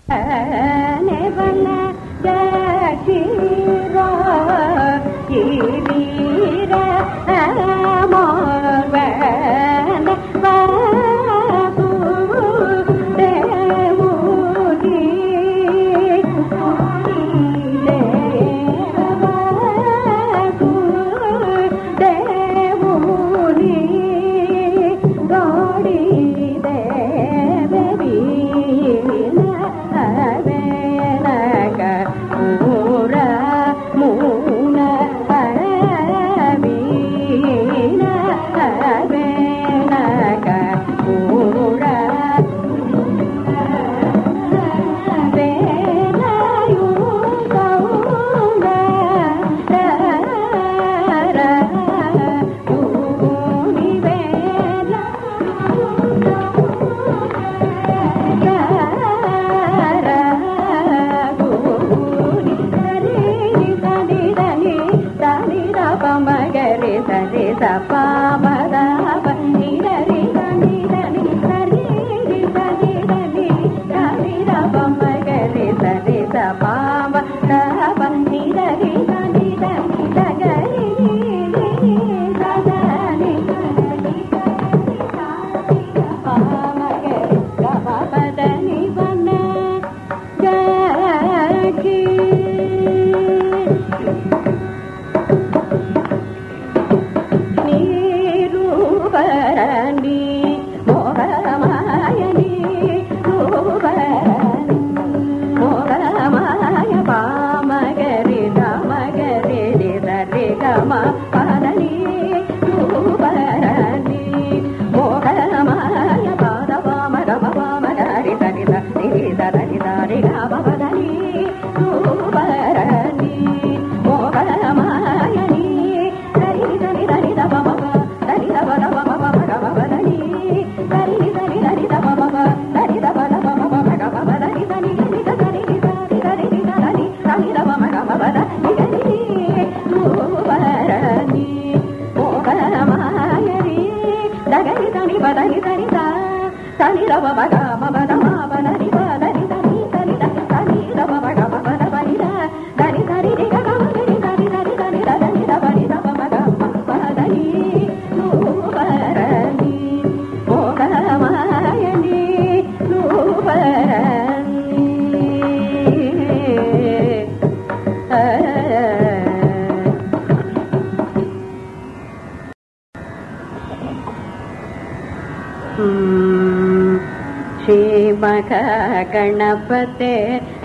गणपते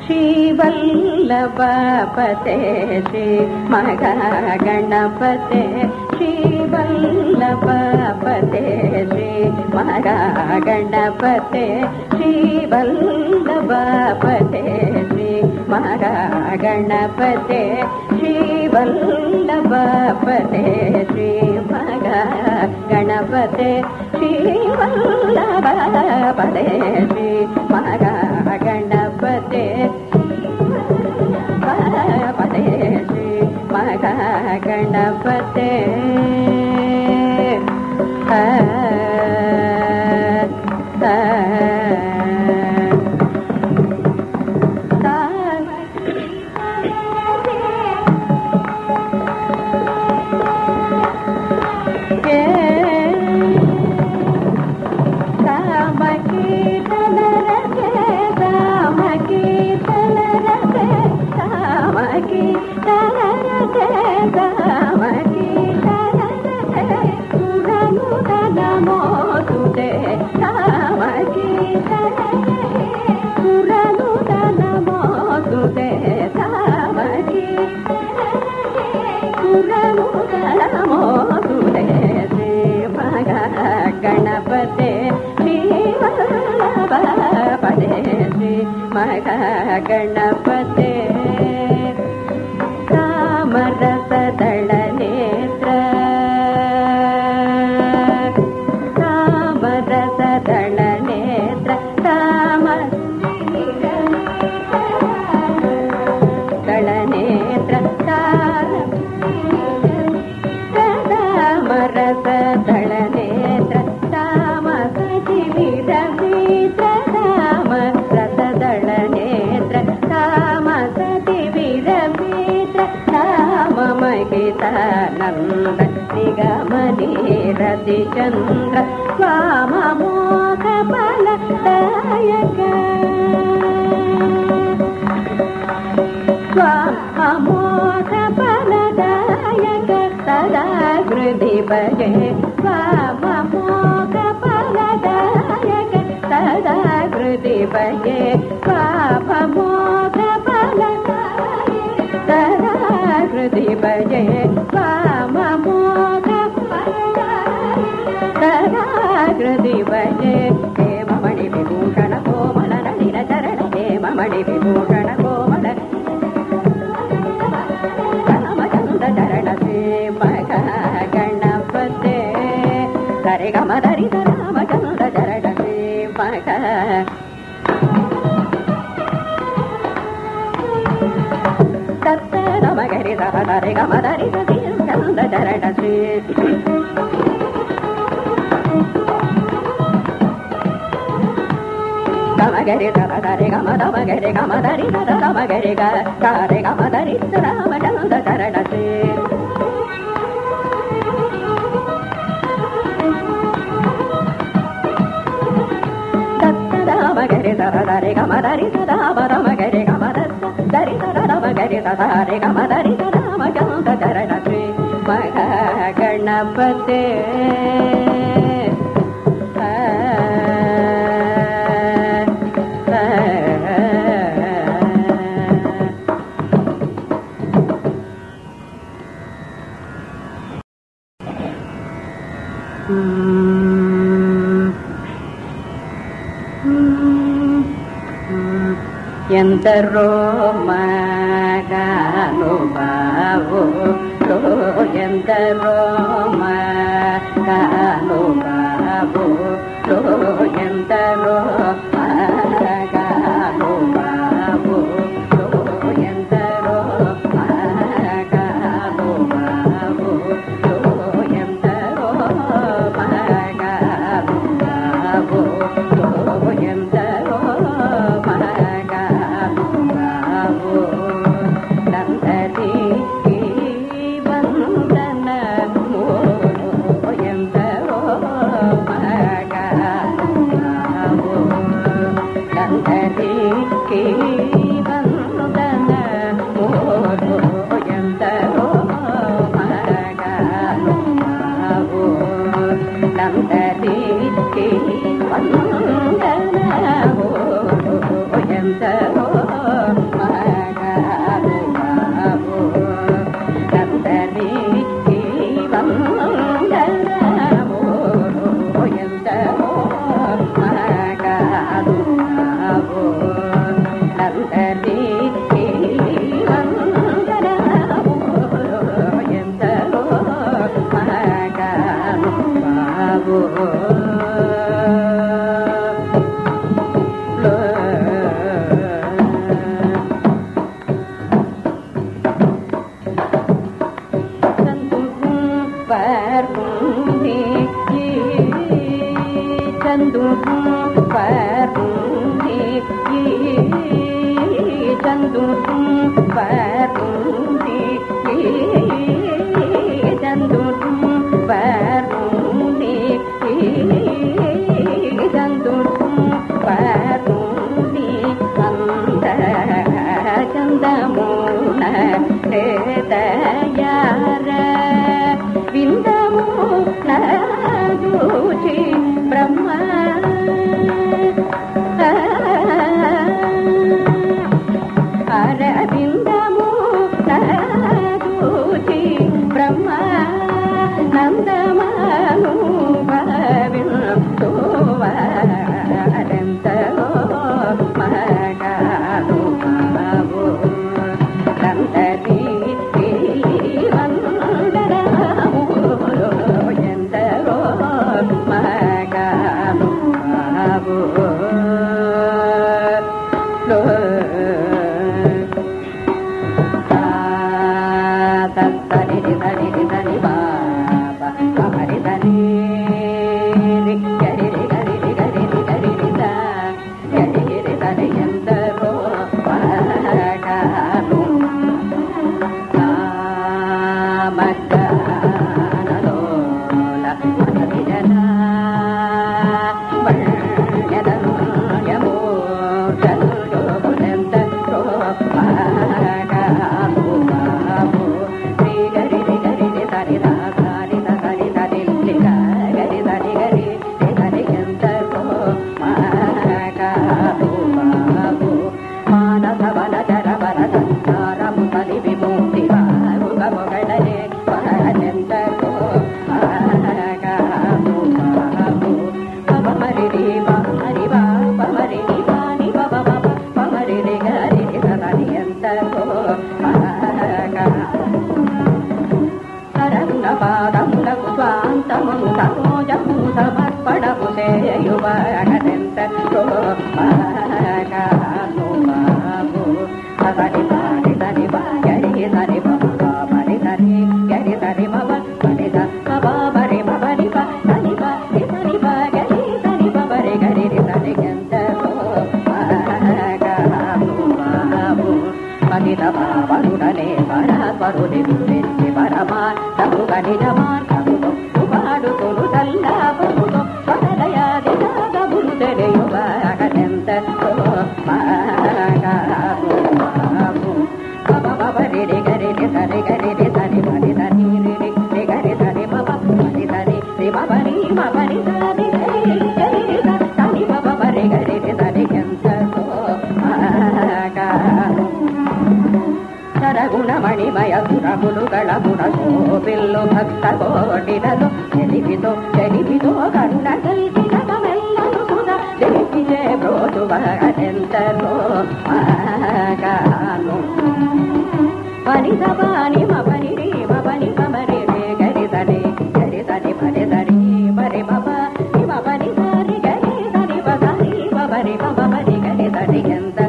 श्रीवल्लभपते श्री महागणपते श्रीवल्लभपते श्री महागणपते श्रीवल्लभपते श्री महागणपते श्रीवल्लभपते श्री महागणपते श्रीवल्लभपते श्री महागणपते पते श्री महागणपते गणपते श्रीवल्लभपते श्री महागणपते कामरसदल नेत्र कामरसदल नेत्र कामदल नेत्र कामरसदल नेत्र काम रसदल ಜ್ಯೋತಿ ಚಂದ್ರ ವಾಮಮೋಘ ಫಲದಾಯಕ ವಾಮಮೋಘ ಫಲದಾಯಕ ಸದಾ ಹೃದಿ ಭಜೆ ವಾಮಮೋಘ ಫಲದಾಯಕ ಸದಾ ಹೃದಿ ಭಜೆ ವಾಮಮೋಘ ಫಲದಾಯಕ ಸದಾ ಹೃದಿ ಭಜೆ ವಾಮಮೋಘ ಸದಾ ಹೃದಿ ಭಜೆ ಹೇಮಮಣಿ ವಿಭೂಷಣ ಕೋಮಲ ನಳಿನ ಚರಣ ಹೇಮಮಣಿ ವಿಭೂಷಣ ಕೋಮಲ ರಾಮಚಂದ್ರ ಚರಣ ಸೇವಕ ಗಣಪತೆ ಸರಿ ಗಮ ಧರಿತ ರಾಮಚಂದ್ರ ಚರಣ ಸೇವಕ ತತ್ತ ನಮಗರಿ ಸರಿ ಗಮ ಧರಿತ ಚಂದ್ರ ಚರಣ ಶ್ರೀ ಗಮಗರಿ ಧರಿ ಗಮ ದಮಗರಿ ಗಮ ಧರಿ ದಮಗರಿ ಗಾರೆ ಗಮ ಧರಿ ರಾಮಚಂದ್ರ ಚರಣ ಶ್ರೀ ಮಗರಿ ಧರಿ ಗಮ ಧರಿ ಮಗರಿ ಗಮ ಧರಿ ಮಗರಿ ಧರಿ ಗಮ ಧರಿ ರಾಮಚಂದ್ರ ಚರಣ ಶ್ರೀ ಮಗ ಗಣಪತೆ ಎಂದರೋ ಮಗನುಭಾವೋ ಎಂದರೋ ಮಗನುಭಾವೋ ಎಂದರೋ ಮಗನುಭಾವೋ ಎಂದರೋ ಮಗನುಭಾವೋ ಎಂದರೋ ಮಗನುಭಾವೋ ಎಂದರೋ ನಂದರಿ ವಂದನ ಎಂದರೋ ಮಗನುಭಾವೋ ನಂದರಿ ವಂದನ ಎಂದರೋ ಮಗನುಭಾವೋ ನಂದರಿ ವಂದನ ಎಂದರೋ ಮಗನುಭಾವೋ ನಂದರಿ ವಂದನ ಎಂದರೋ ಮಗನುಭಾವೋ ನಂದರಿ ವಂದನ ಎಂದರೋ ಮಗನುಭಾವೋ ಚಂದಮೂನ ದಯಾರ ವಿಂದಮೂನ ಜೂಚಿ ಬ್ರಹ್ಮ ಅರವಿಂದಮೂನ ಜೂಚಿ ಬ್ರಹ್ಮ ನಂದಮನು ಭವಿಂದುವರೆಂತರೋ ಮಗನುಭಾವೋ ನಂದರಿ ವಂದನ ಎಂದರೋ ಮಗನುಭಾವೋ ತರಿ ಧರಿ ಧರಿ ಬಾಬ ಕಮರಿ ಧರಿ ಗರಿ ಗರಿ ಗರಿ ಗರಿ ಗರಿ ಧರಿ ಎಂದರೋ ಮಗನು ಮಗನಲೋಲ ಮನದಿ పరుని గురించి పరమా తముగ నిజ మార్గముతో పాడుతును తల్లాపముతో స్వతలయాది సాగములు తెలియువాగనెంత బబరి గరి సరి గరి సరి మరి సరి రి గరి సరి బబ మరి సరి రి బబరి బబరి సరి గరి సరి బబరి గరి సరి ఎంత సరగుణమణిమయ సురములుగళ గుణశోభిల్లు భక్త కోటిలలో చెలిపితో చెలిపితో కరుణ కల్పితమెల్లను సుధ తెలిపిచే బ్రోచువగెంతలో పని సపాని మపని రే మపని పమరి రే గరి సరి పరి సరి పరి పప మపని సరి గరి సరి పసరి పబరి పబరి గరి సరి ఎంత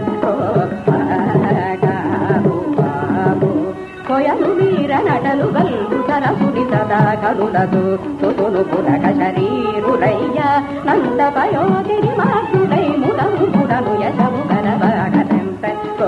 కొయలు వీర నటలు గల్లు సరపురి సదా కరులదు సుతులు పురక శరీరులయ్య నంద పయోగిరి మాసులై ముడము పుడను యశము గరవగనెంత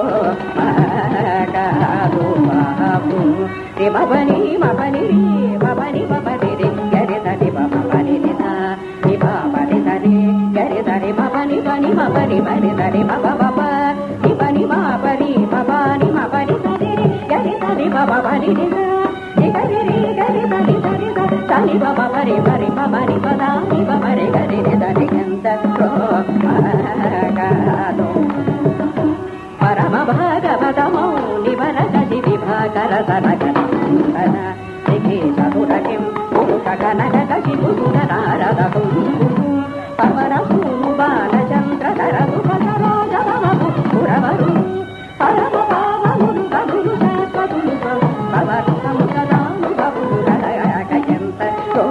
మపని మపని రీ మపని పపని రి గరి సరి పపని రి పపని సరి గరి సరి మపని పని మపని పని సరి పప పప పని మాపని పపని మపని సరి గరి సరి పపని రి గరి రి గరి సరి సరి సరి పప పరి పరి పపని పదాని పపరి గరి సరి ఎంత పరమ భాగవత మౌని వరగది విభాకర సనగన చతురకిం పురుష కనక శిపుర నారద పవన భూము బాలచంద్ర ధరదు పసరోజవము పురవరు పరమ పావములు కదులు శాశ్వతులు పవరు సముదాను కవులు రయగయంత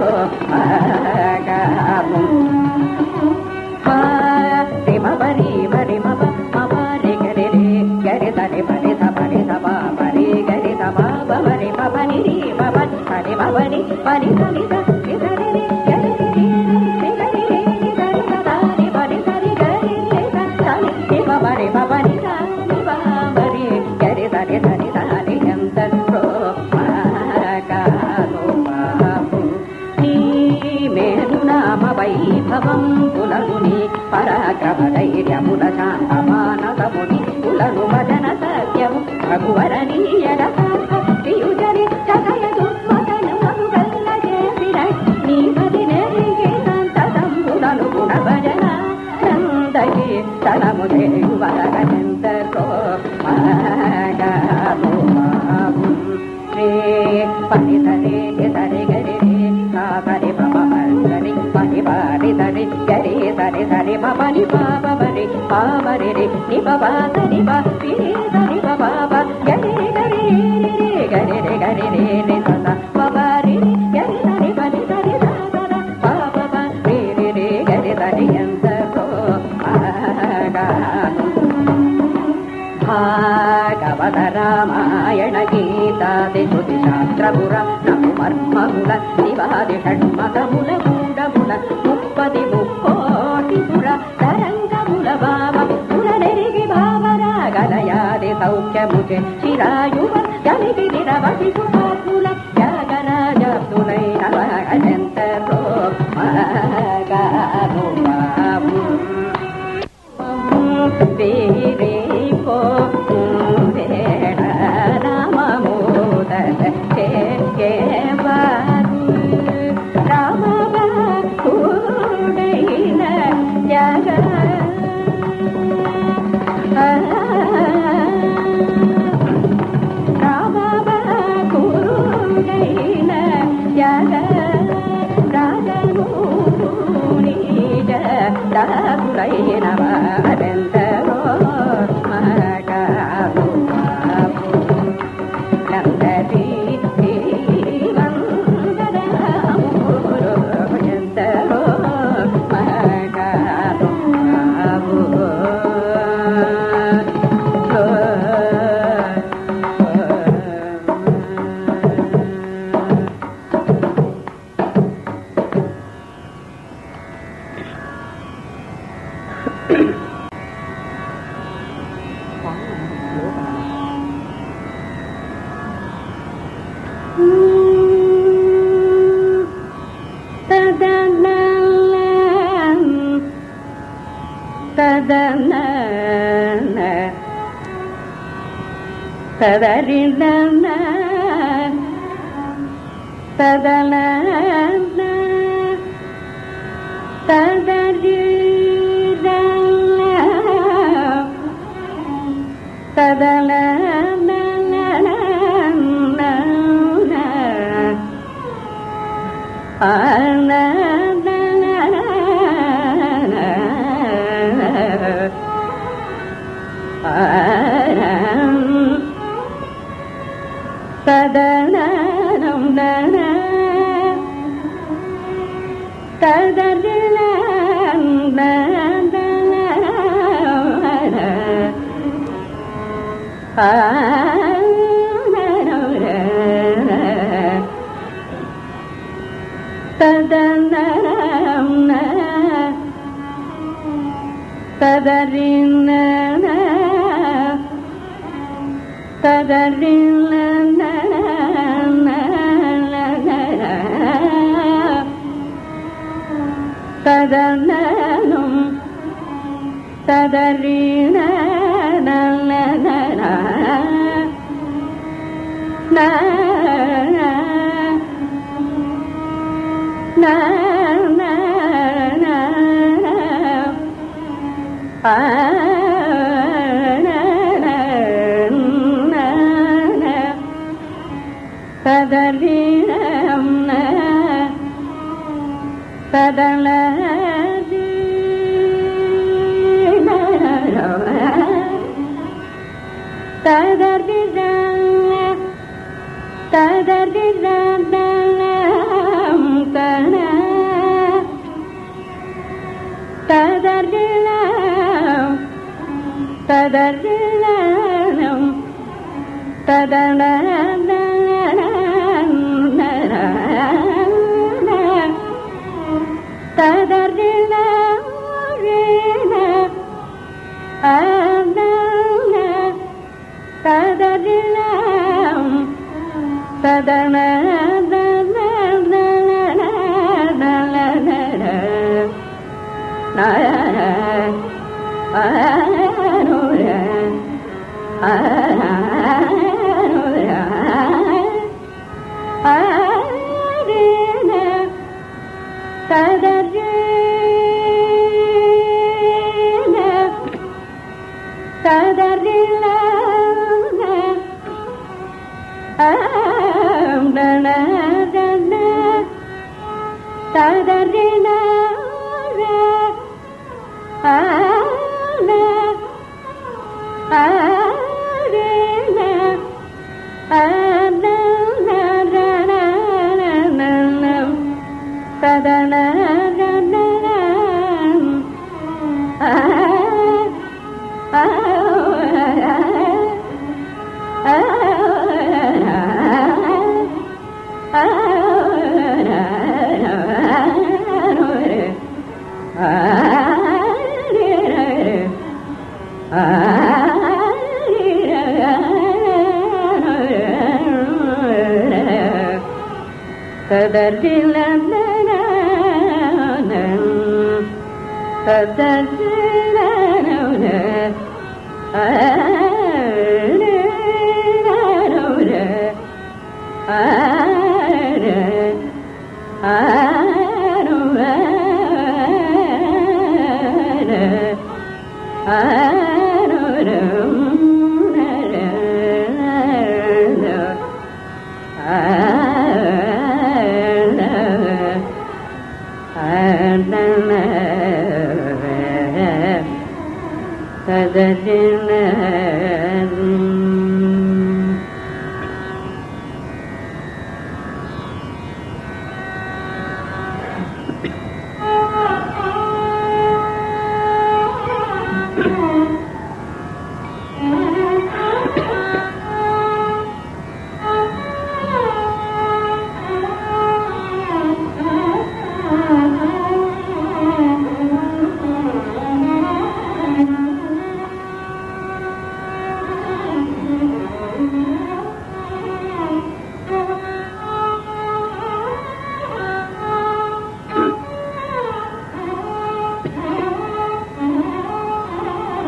మపరి మరి మప మపరి గరి గరి సరి పరి సపరి సపా పరి గరి సపా పరి పపని రి పప సరి పపని పరి సరి సరి సరి గరి గరి గరి సరి సరి పరి సరి గరి సరి పపరి పపని సరి పపరి గరి సరి సరి సరి ఎంత వైభవం పులరుని పరాక్రమ ధైర్యముల శాంతమానసముని పులను వదన సత్యము రఘువరనీయర పియుజరి చకయ దుర్మదనము గల్ల చేసిన నీ పది నెరిగి సంతతంబులను గుణ భజన నందకి తలము చేయువరగెంతకో పని సరి సరి గరి సరి పరి పని పారి సరి గరి సరి సరి పని పాపరి పాపరి ని పా సరి పి సరి పాప గరి గరి గరి గరి రే సద పరి గరి సరి పని సరి సద పాప రే రే గరి సరి ఎంత భాగవత రామాయణ గీతాది శృతి శాస్త్రపుర నము మర్మముల శివాది షణ్మకముల గూఢముల ముప్పది ముక్కోటిపుర తరంగముల భావ పునరెరిగి భావరాగలయాది సౌఖ్యముచే చిరాయువ గలిగి నిరవసి సుపాత్ముల త్యాగరాజతులై నవగజంతరో రామ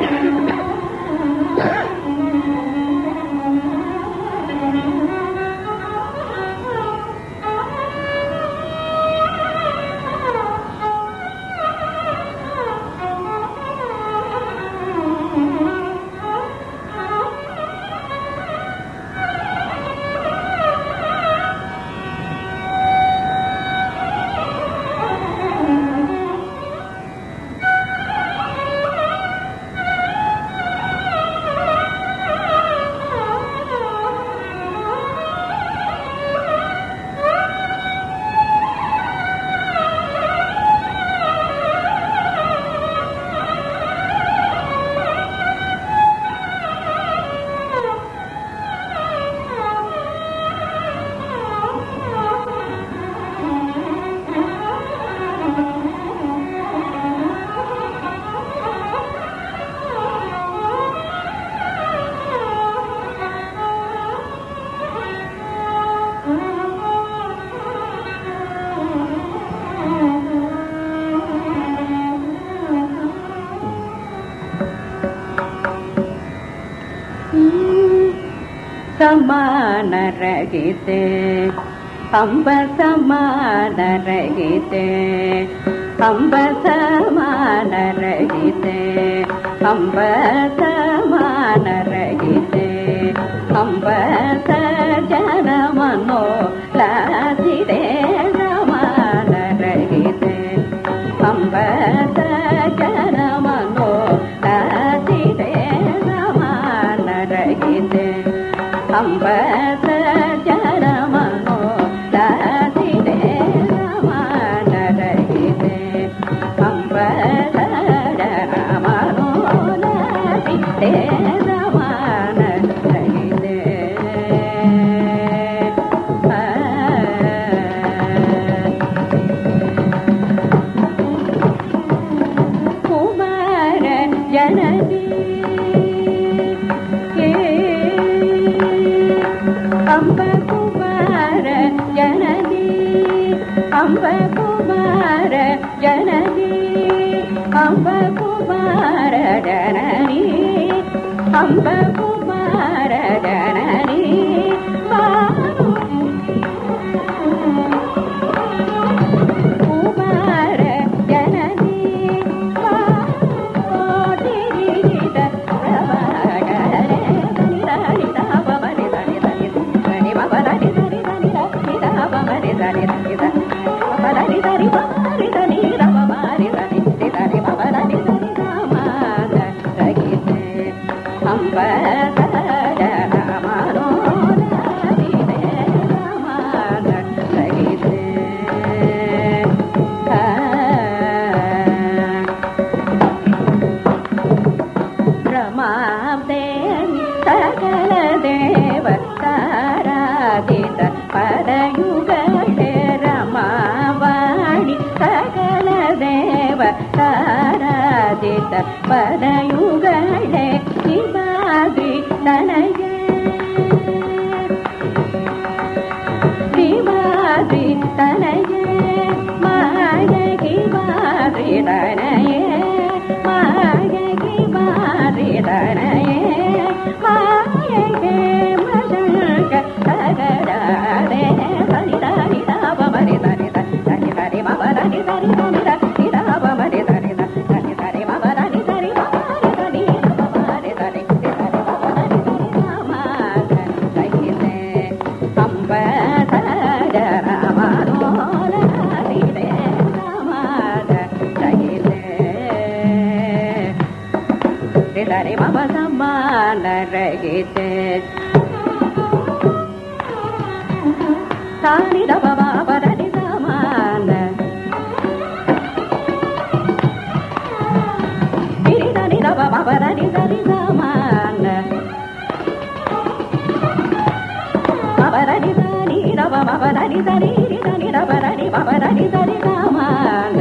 ಸಮಾನರಹಿತೆ ಅಂಬ ಸಮಾನರಹಿತೆ ಅಂಬ ಸಮಾನರಹಿತೆ ಅಂಬ ಸಮಾನರಹಿತೆ ಅಂಬ ಸಜನ ಮನೋ ಲಾಸಿದೆ ಸಮಾನರಹಿತೆ ಅಂಬ ಸಜನ ಮನೋ ಲಾಸಿದೆ ಸಮಾನರಹಿತೆ ಅಂಬ ಸಜನ ಮನೋ ಲಾಸಿದೆ ಸಮಾನರಹಿತೆ ಅಂಬ ಸಜನ ಮನೋ ಲಾಸಿದೆ ಸಮಾನರಹಿತೆ ಕುಮಾರ ಜನನಿ ಅಂಬ ಕುಮಾರ ಜನನಿ ಅಂಬ ಕುಮಾರ ಜನನಿ ಅಂಬ ಕುಮಾರ ಜನನಿ ಅಂಬ ಕುಮಾರ ಜನನಿ ಕುಮಾರ ಜನನಿ ಸಕಲ ದೇವ ತಾರಾದಿತ ಪದಯುಗಳೇ ರಮಾವಾಣಿ ಸಕಲ ದೇವ ತಾರಾದಿತ ಪದಯುಗಳೇ ಶಿವಾದ್ರಿ ತನಯ ಶಿವಾದ್ರಿ ತನಯ ಮಾಯ ಶಿವಾದ್ರಿ ತನಯ ಮಾಯ ಶಿವಾದ್ರಿ ತನಯ ಮಾಯಗೆ ಮಶಂಕ ಸಗರಾದೆ ಸನಿ ದಾನಿ ದಾಪ ಮರಿ ದಾನಿ ದಾನಿ ದಾನಿ ಬಾಬ ದಾನಿ ದಾನಿ ದಾನಿ ದಾನಿ ದಾಪ ಮರಿ ದಾನಿ ದಾನಿ ದಾನಿ ಬಾಬ ದಾನಿ ದಾನಿ ಬಾಬ ದಾನಿ ಬಾಬ ದಾನಿ ದಾನಿ ಬಾಬ ದಾನಿ ದಾನಿ ರಾಮ ಸಹಿತೆ ಅಂಬ ಸಜನ ಮನೋಲ ಸಹಿತೆ ರಾಮ ಸಹಿತೆ ದಾನಿ ಬಾಬ ಸಮಾನರಹಿತೆ ಸಾನಿ ದಬ ಬಾಬ ದಾನಿ ಸಮಾನ ಹಿರಿ ದಾನಿ ದಬ ಬಾಬ ದಾನಿ ದಾನಿ ಸಮಾನ ಬಾಬ ದಾನಿ ದಾನಿ ದಬ ಬಾಬ ದಾನಿ ದಾನಿ ಹಿರಿ ದಾನಿ ದಬ ದಾನಿ ಬಾಬ ದಾನಿ ದಾನಿ ಸಮಾನ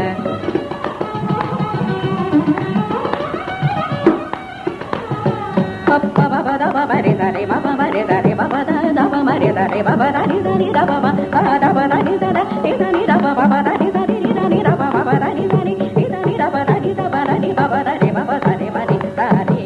Baba baba da baba re da re baba re da re baba da da baba re da re baba da ni da ni da baba da da baba ni da da ni da ni da baba da ni da ni da ni da baba da ni da ni da ni da baba da ni da baba ni baba da re baba da re ba ni da ni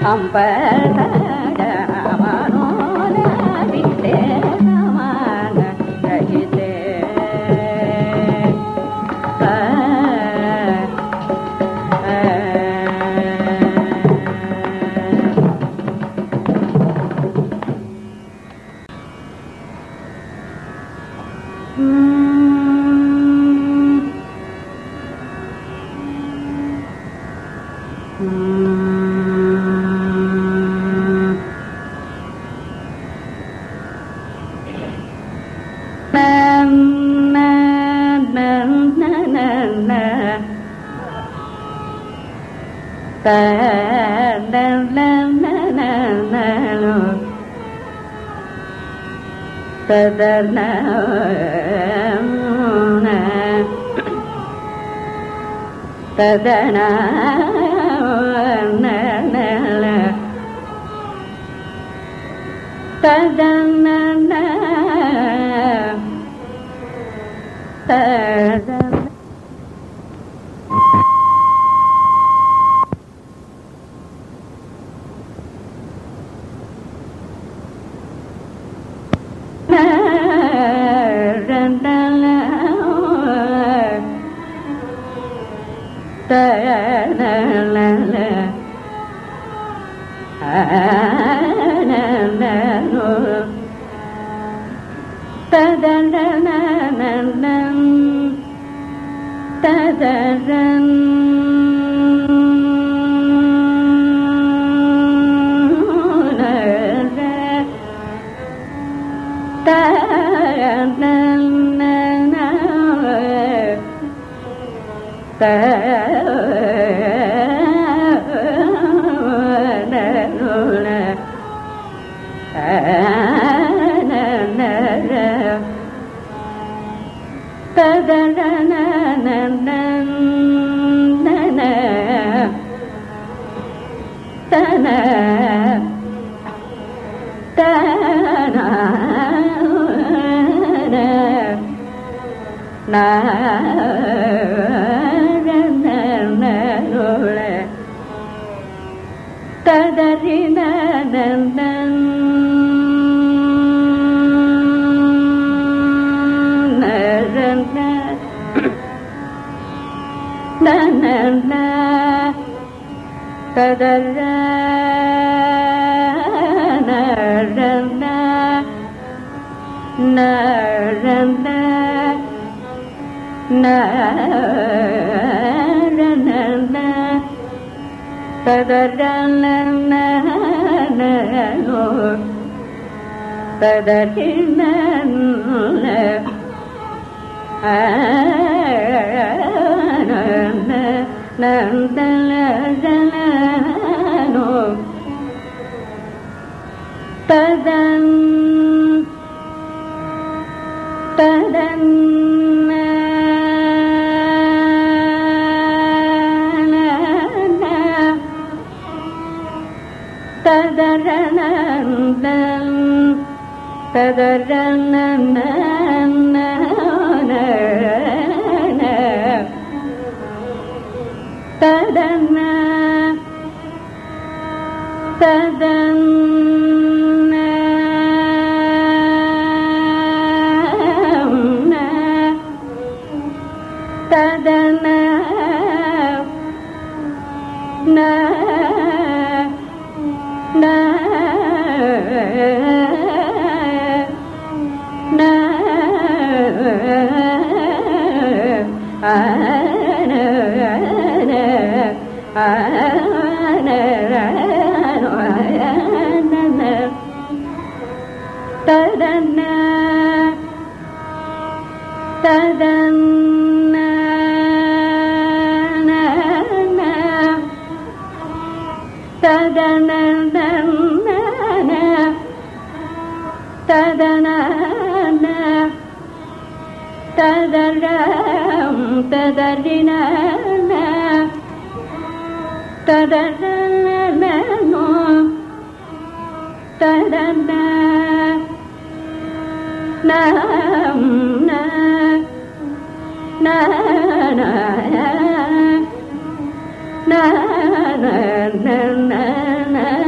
na na na na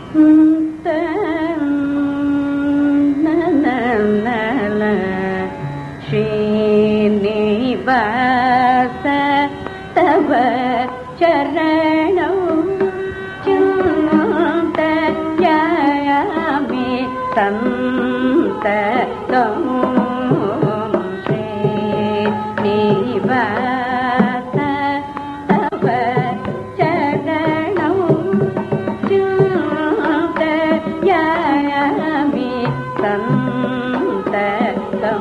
Srinivasa ತವ ಚರಣೌ ಚಿಂತಯಾಮಿ ಸಂತತಂ ಶ್ರೀನಿವಾಸ ತವ ಚರಣೌ ಚಿಂತಯಾಮಿ ಸಂತತಂ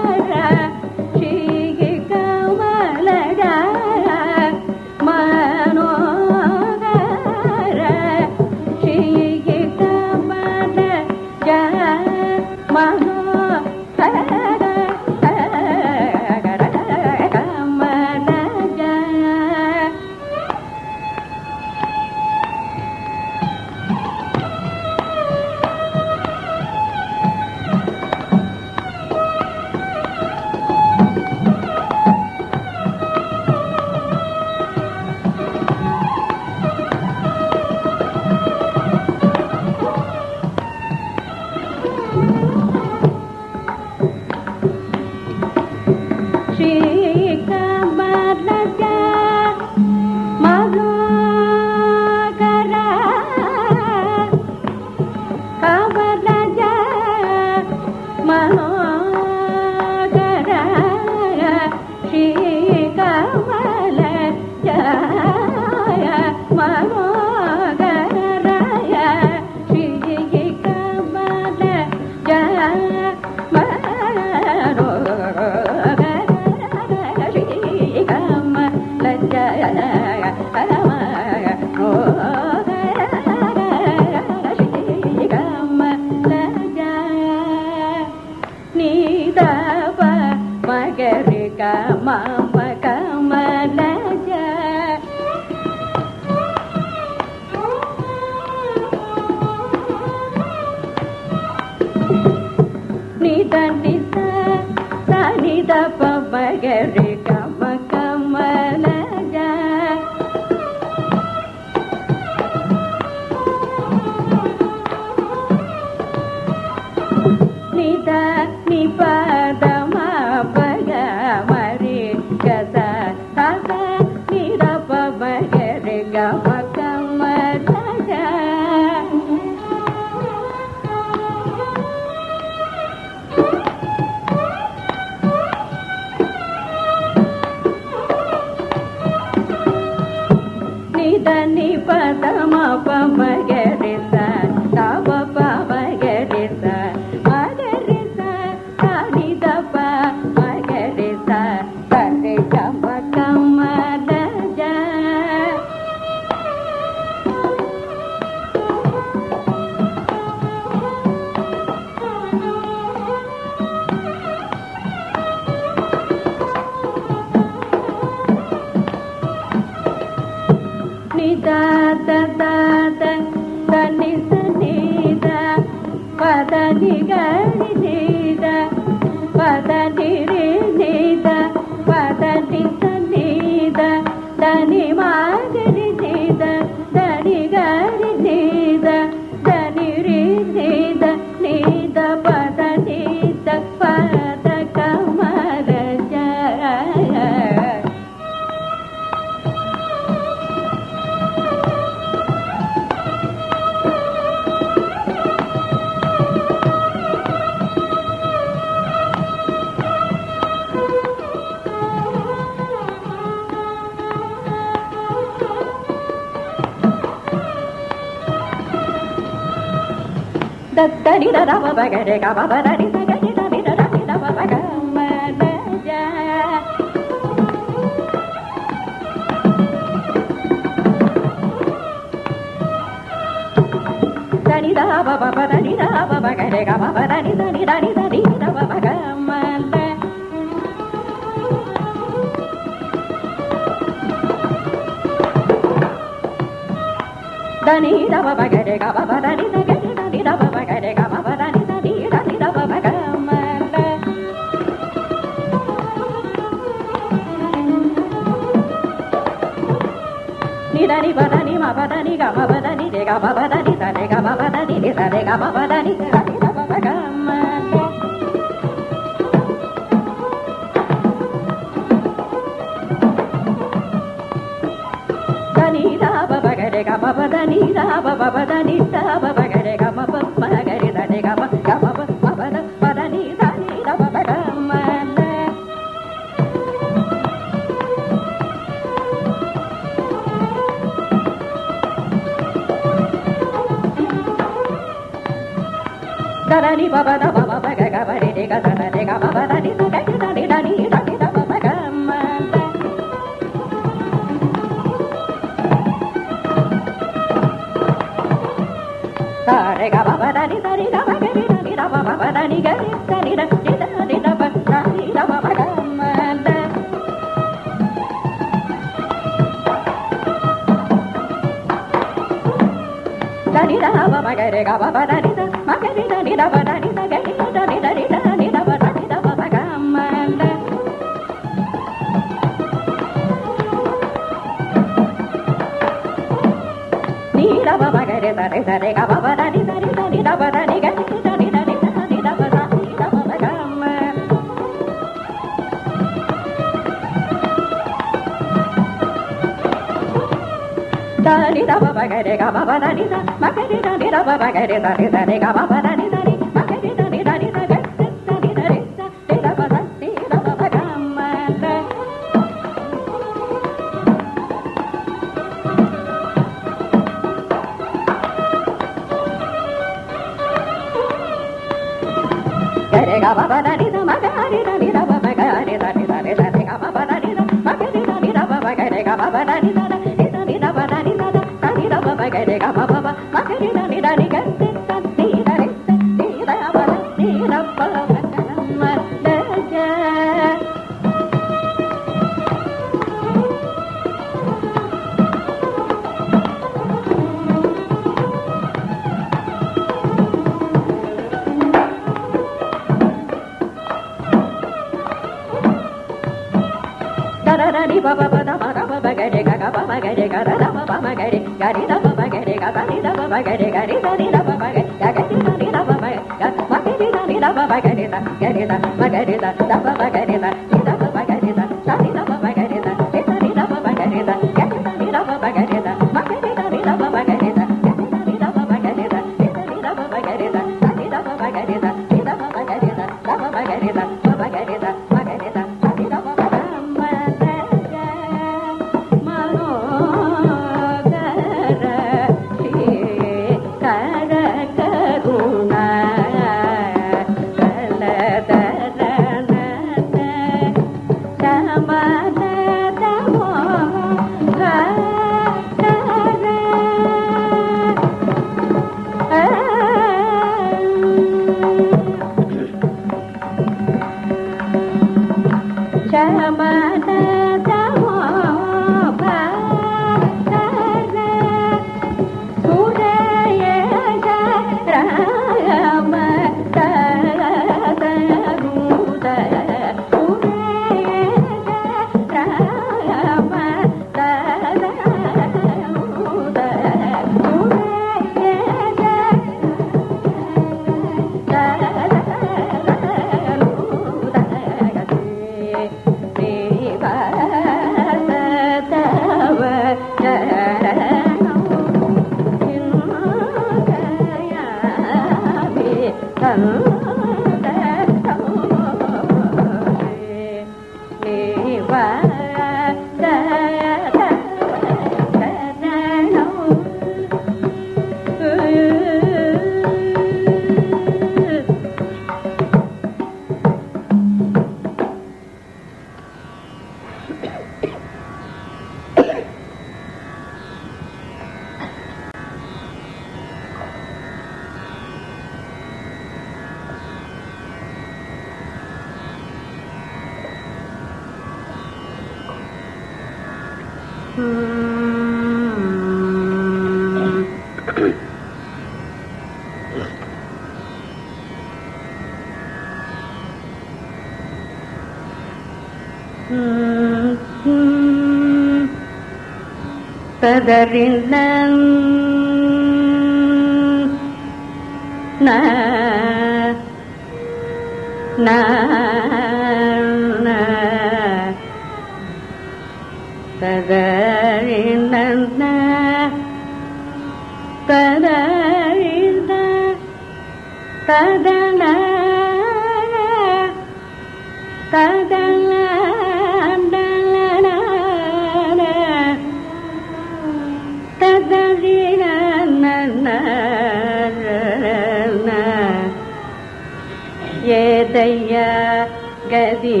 கதி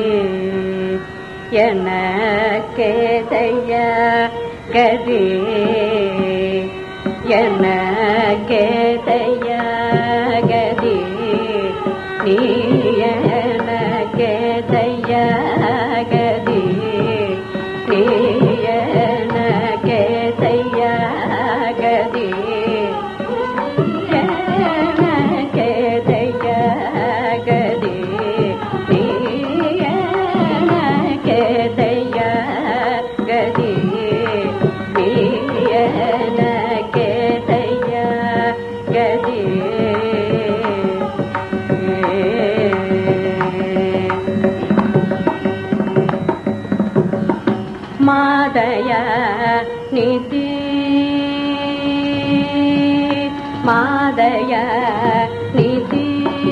எனக்கேதைய கதி எனக்கேதைய கதி நீ எனக்கேதைய கதி நீ எனக்கேதைய கதி எனக்கேதைய கதி நீ எனக்கேதைய கதி நீ எனக்கேதைய கதி மாதய நிதி மாதய நிதி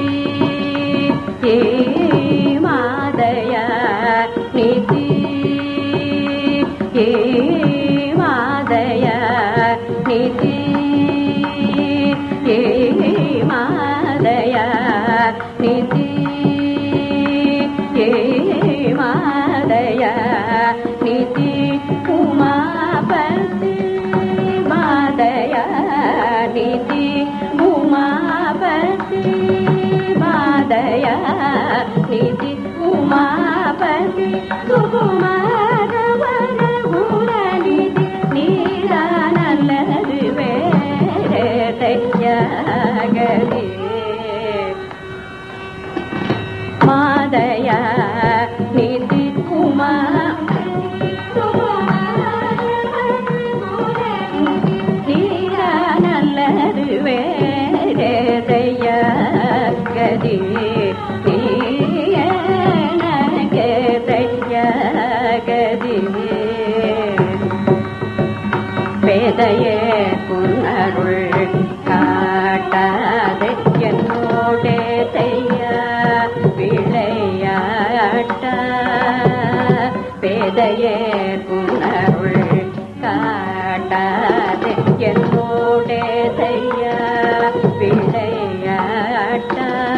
மாதய நிதி மாதய நிதி மாதய நிதி மாதய நிதி உமாபதி மாதய நிதி உமாபதி மாதய நிதி உமாபதி சுகுமார வரகுணநிதி நீரா நல்லது வேதையகதி மாதய நிதி உமா நீரா நல்லது வேதைய கதி நீயனகேதைய கதி பேதையே புன்னருள் காட்டாதே என்னோடே தைய விளையாட்ட பேதையே புன்னருள் காட்டாதே என்னோடே தைய விளையாட்ட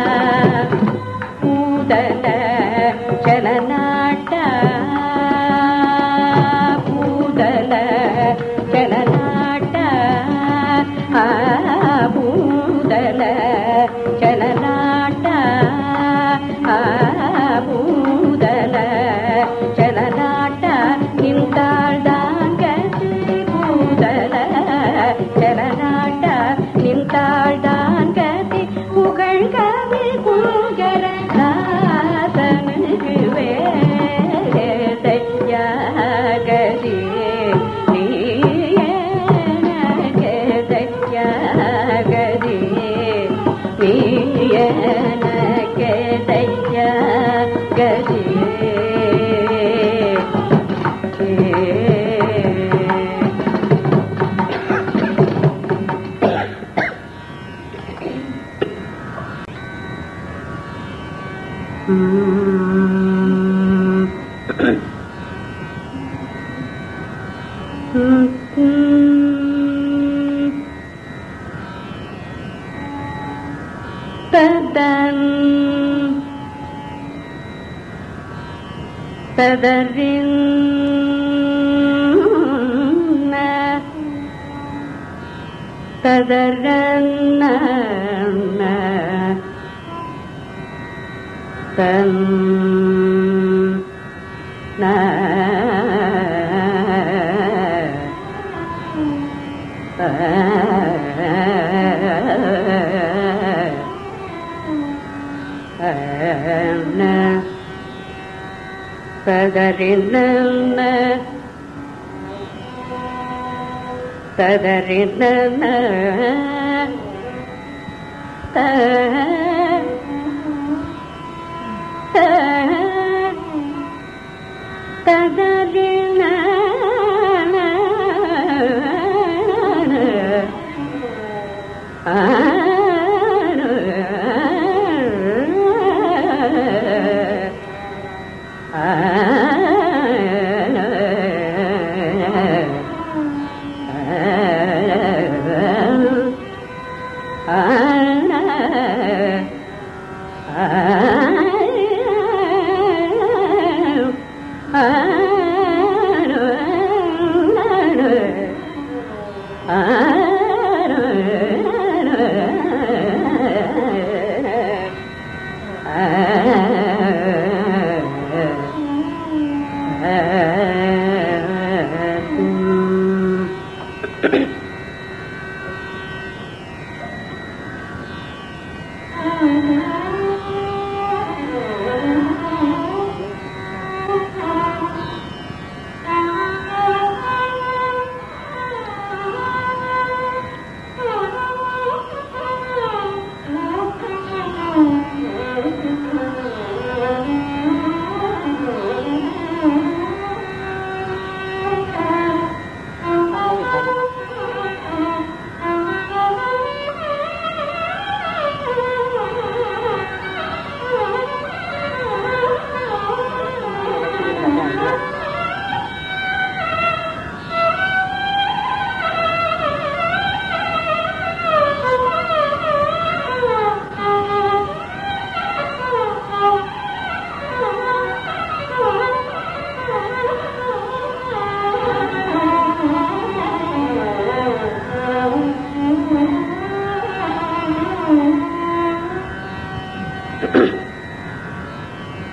பூதல சலநாட்ட பூதல சலநாட்ட பூதல சலநாட்ட பூதல சலநாட்ட நின்றாள்தான் கதி பூதல சலநாட்ட நின்றாள்தான் கதி புகழ் கவி குங்கர நாதனுக்கு வேதைய கதி நீ எனக்கேதைய கதி நீ எனக்கேதைய கதி ததன் ததரின் ததரன்ன தன் ததரின ததரின ததரின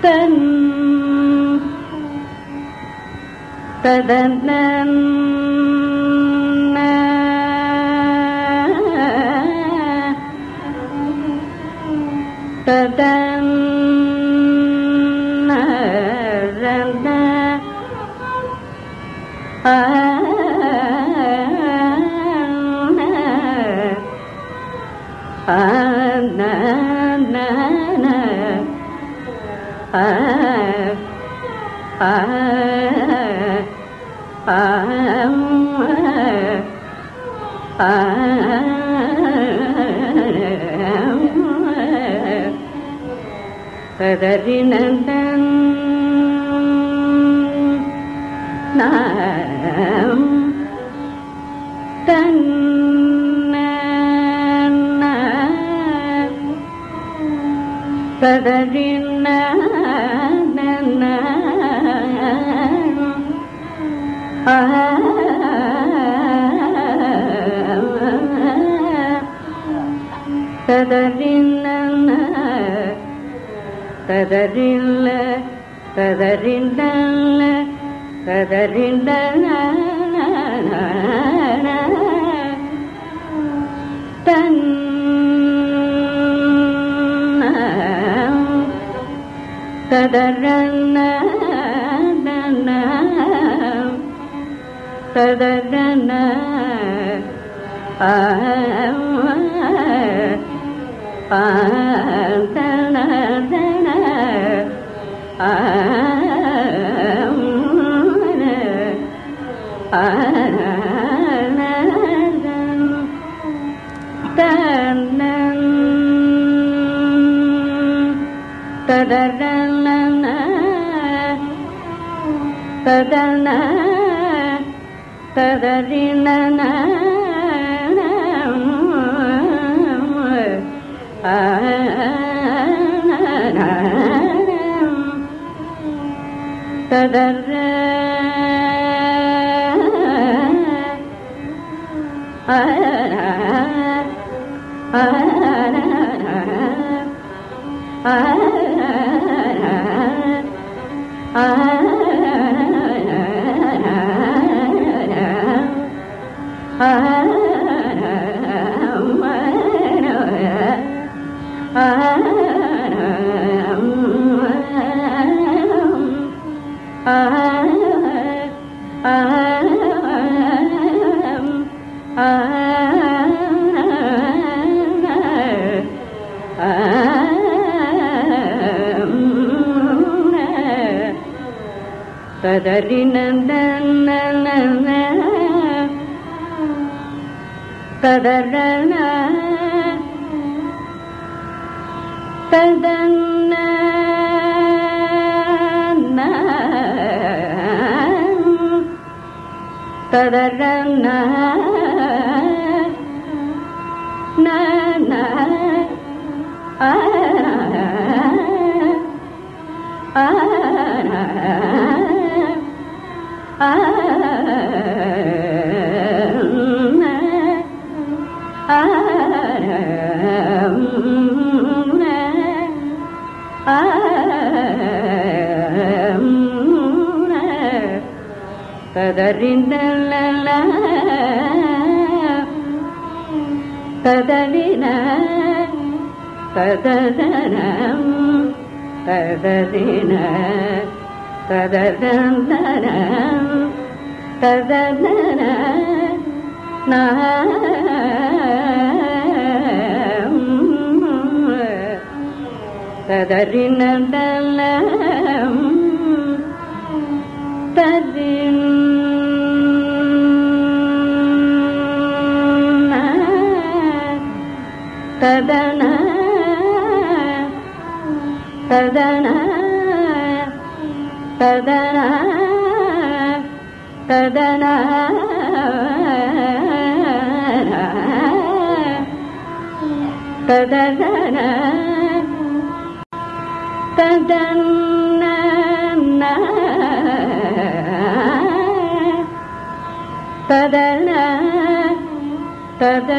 தன் ததனன் ததன் ததரினந்தன் நாம் தன்ன ததரின ததரின ததரில்ல ததரிண்டல்ல ததரிண்டன தன் ததரன ததரன ததன ததரின ததர ததரினந்தன ததரன ததன்ன ததரன நன ததரிந்தல்ல ததரின தததனம் ததரின தததந்தனம் தததன ததரினந்தல்லம் ததின் ததன ததன ததன ததன ததன ததன ததன தத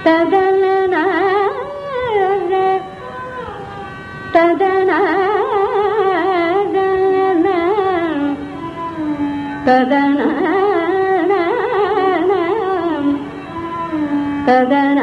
ததன ததன ததன ததன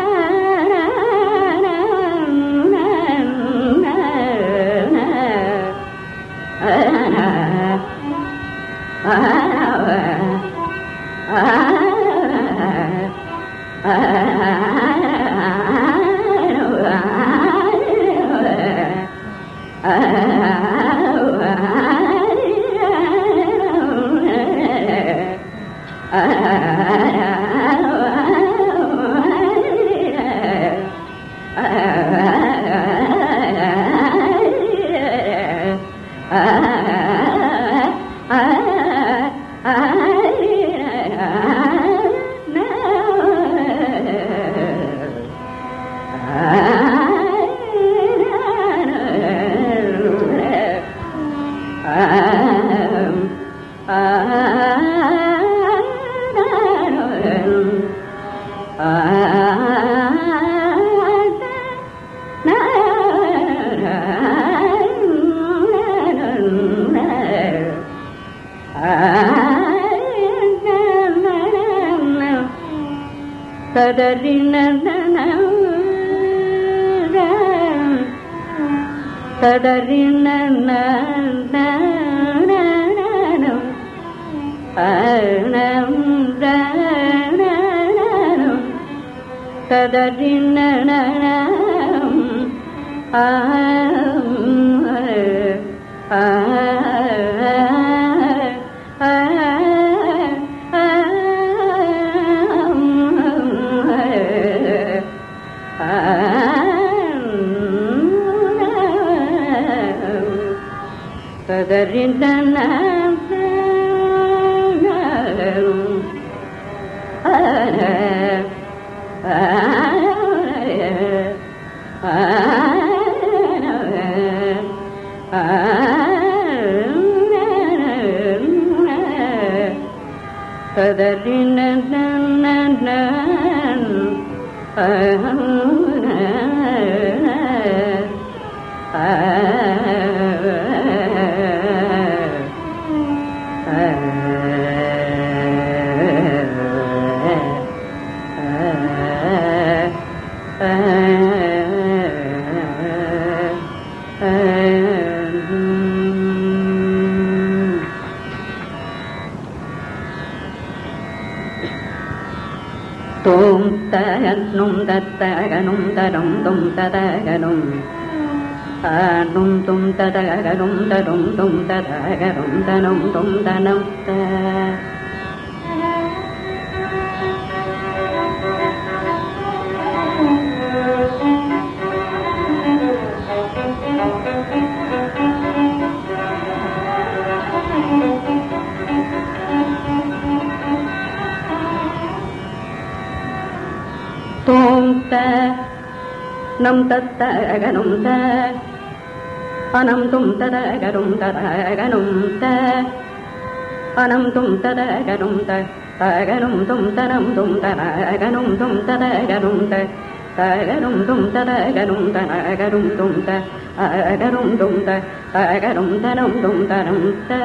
nam tatta aganum ta anam tum tada aganum ta anam tum tada aganum ta aganum tum tanam tum tada aganum tum tada aganum ta aganum tum tada aganum ta aganum tum ta aganum tum ta aganum tanam tum tanam ta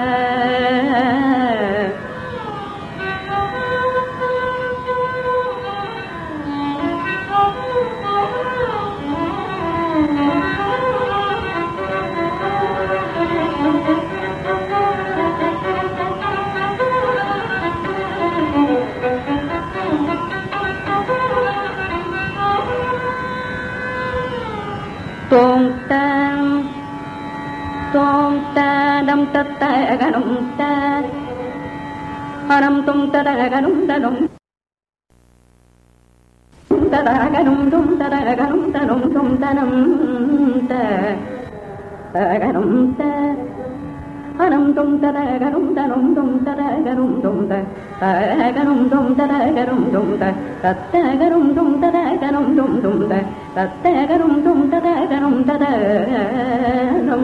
dam tatta aganum ta anam tum tada aganum tanum tada aganum tum tada aganum tanum tum tanam ta aganum ta anam tum tada aganum tanum tum tada aganum tum ta aganum tum tada aganum tum ta tatta aganum tum tada aganum tum ta tatta aganum tum tada aganum tada num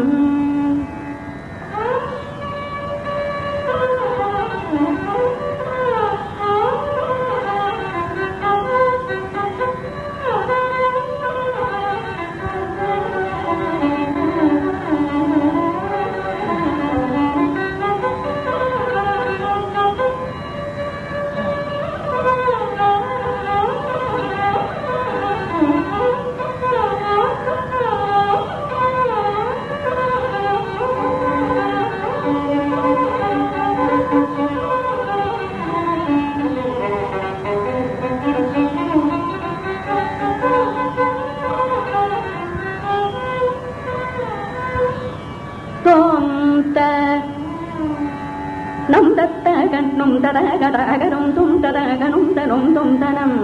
தகனும் ததகதகனும் தும் ததகனும் தனும் தும் தனம்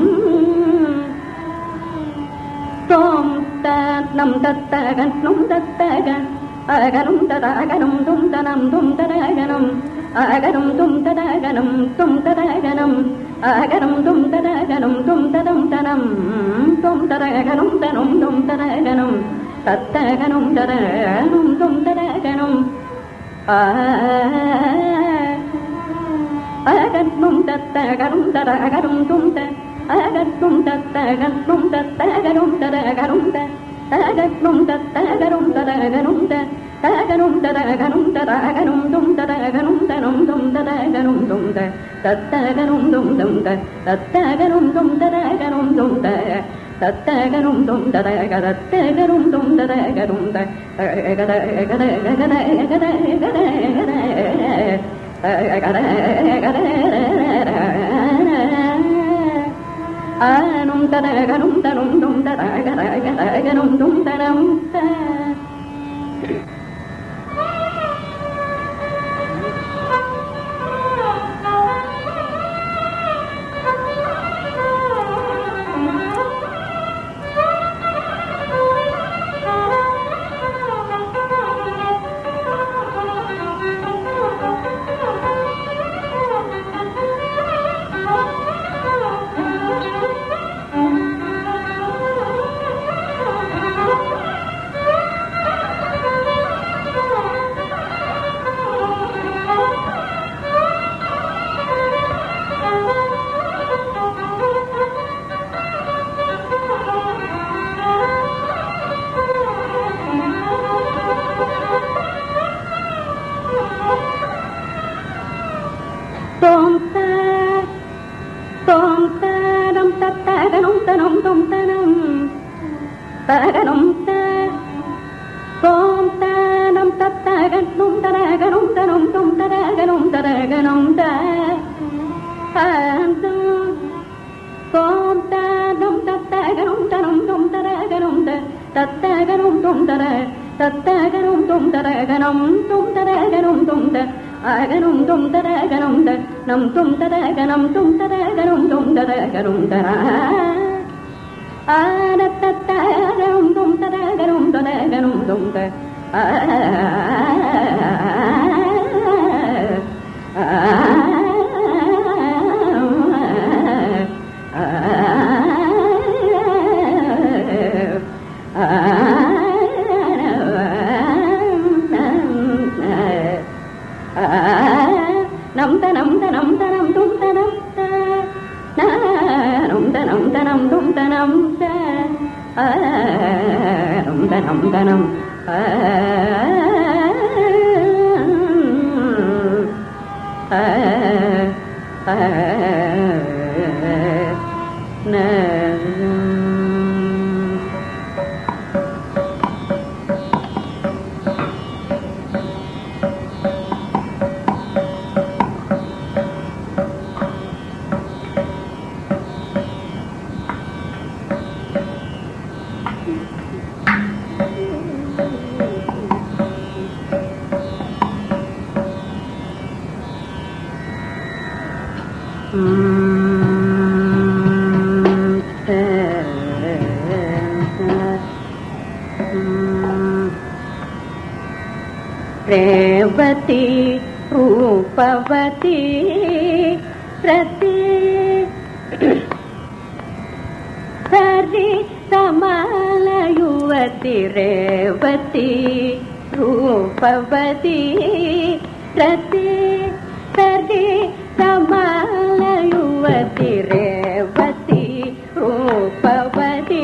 தோம் தனம் தத்தகனும் தத்தகன் அகனும் ததகனும் தும் தனம் தும் ததகனும் அகனும் தும் ததகனும் தும் ததகனும் அகனும் தும் ததகனும் தும் ததம் தனம் தும் ததகனும் தனும் தும் ததகனும் தத்தகனும் ததகனும் தும் ததகனும் அகனும் தத்தகனும் ததகனும் தும் த அகனும் தத்தகனும் தத்தகனும் ததகனும் த தகனும் தத்தகனும் ததகனும் த தகனும் ததகனும் ததகனும் தும் ததகனும் தனும் தும் ததகனும் தும் த தத்தகனும் தும் தும் த தத்தகனும் தும் ததகனும் தும் த தத்தகனும் தும் ததக தத்தகனும் தும் ததகனும் த ஆனும் ததகனும் தனும் தும் ததகனும் தும் தனம் த தகனும் த கோம் தனம் தத்தகனும் தரகனும் தனும் தும் தரகனும் தரகனும் த கோம் தனம் தத்தகனும் தனும் தும் தரகனும் த தத்தகனும் தும் தர தத்தகனும் தும் தரகனும் தும் தரகனும் தும் த அகனும் தும் தரகனும் த நம் தும் தரகனும் தும் தரகனும் தும் தரகனும் தர ஆனத்தத்தகனும் தும் தரகனும் தரகனும் தும் த நம் தனம் தனம் தனம் தும் தனம் நம் தனம் தனம் தும் தனம் நம் தனம் தனம் ரேவதி ரூபவதி பிரதி ஹரி சமால யுவதி ரேவதி ரூபவதி பிரதி ஹரி சமால யுவதி Revathi Rupavati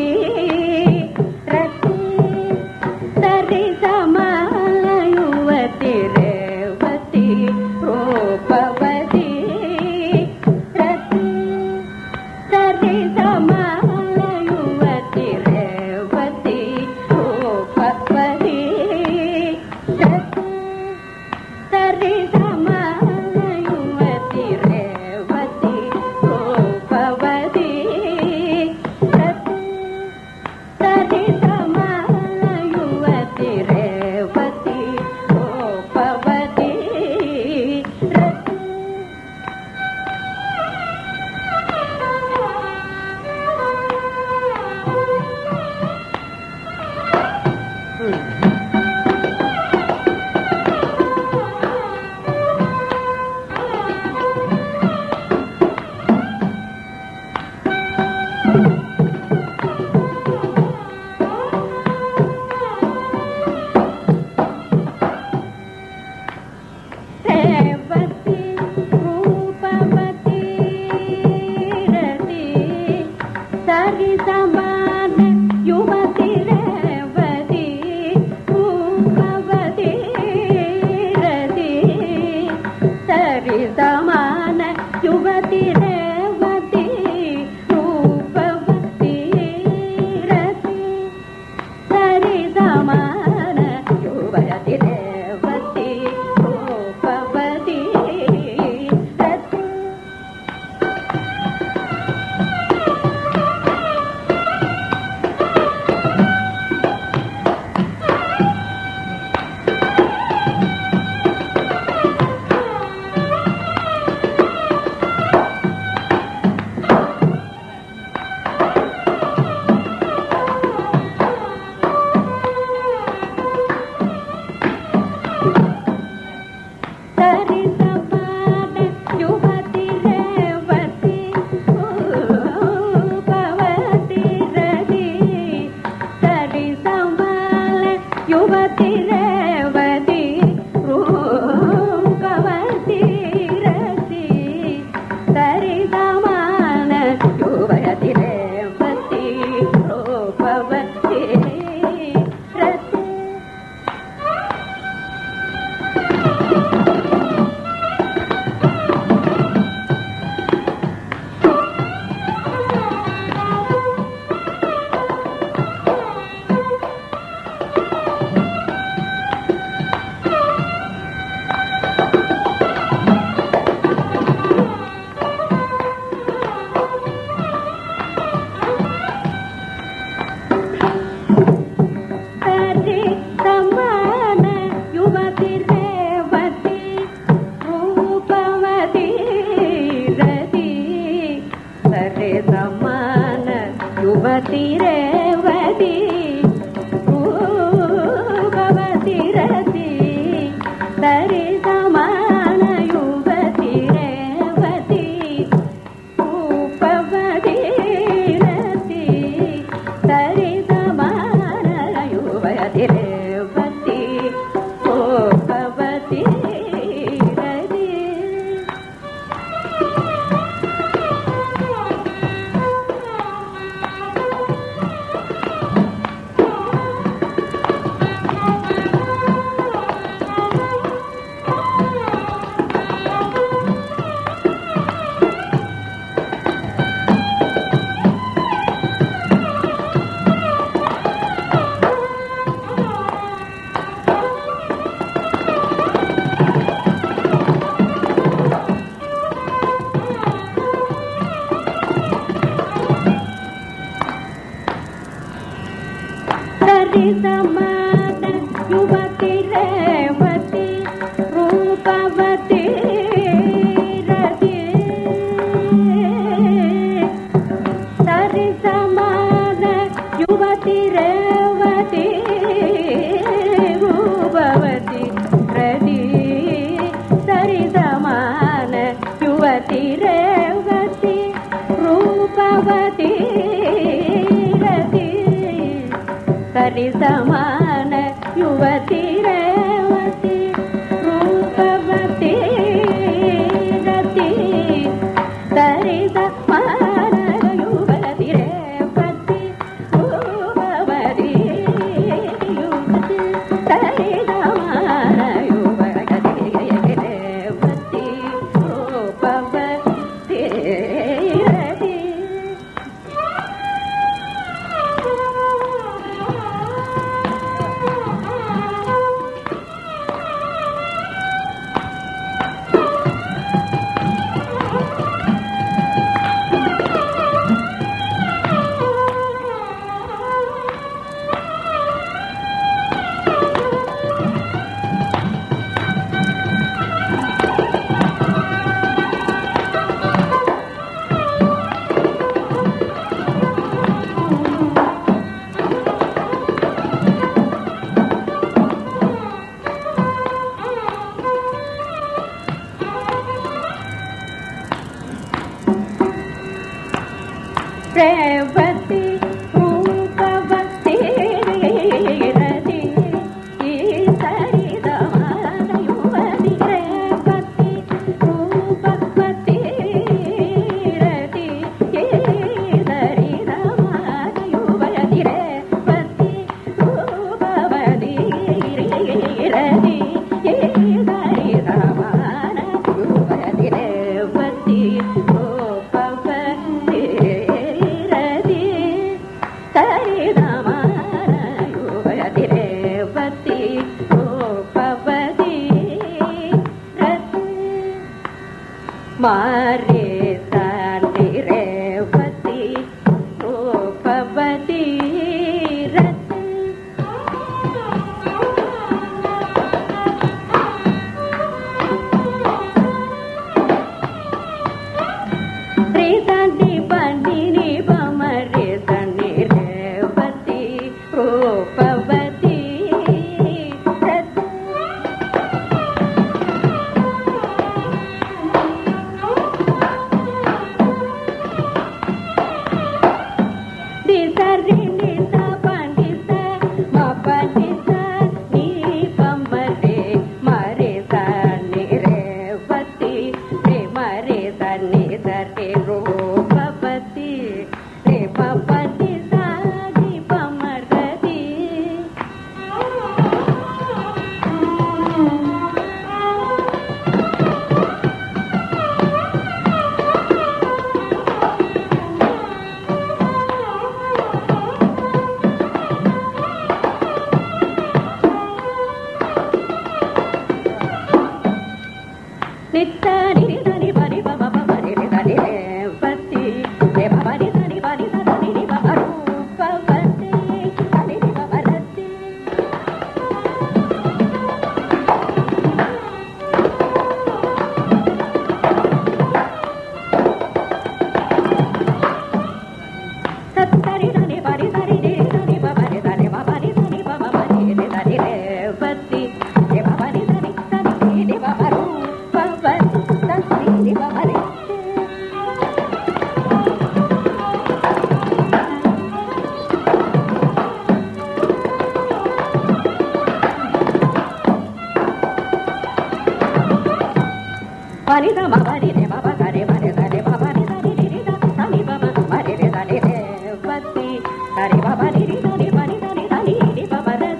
pani sa ma pani re ma pa sa re ma re sa re ma pa ni sa ni ni sa sa ni pa ma ma re re sa ni re pati sa re ma pa ni ri sa ni pa ni sa ni sa ni ni pa pa re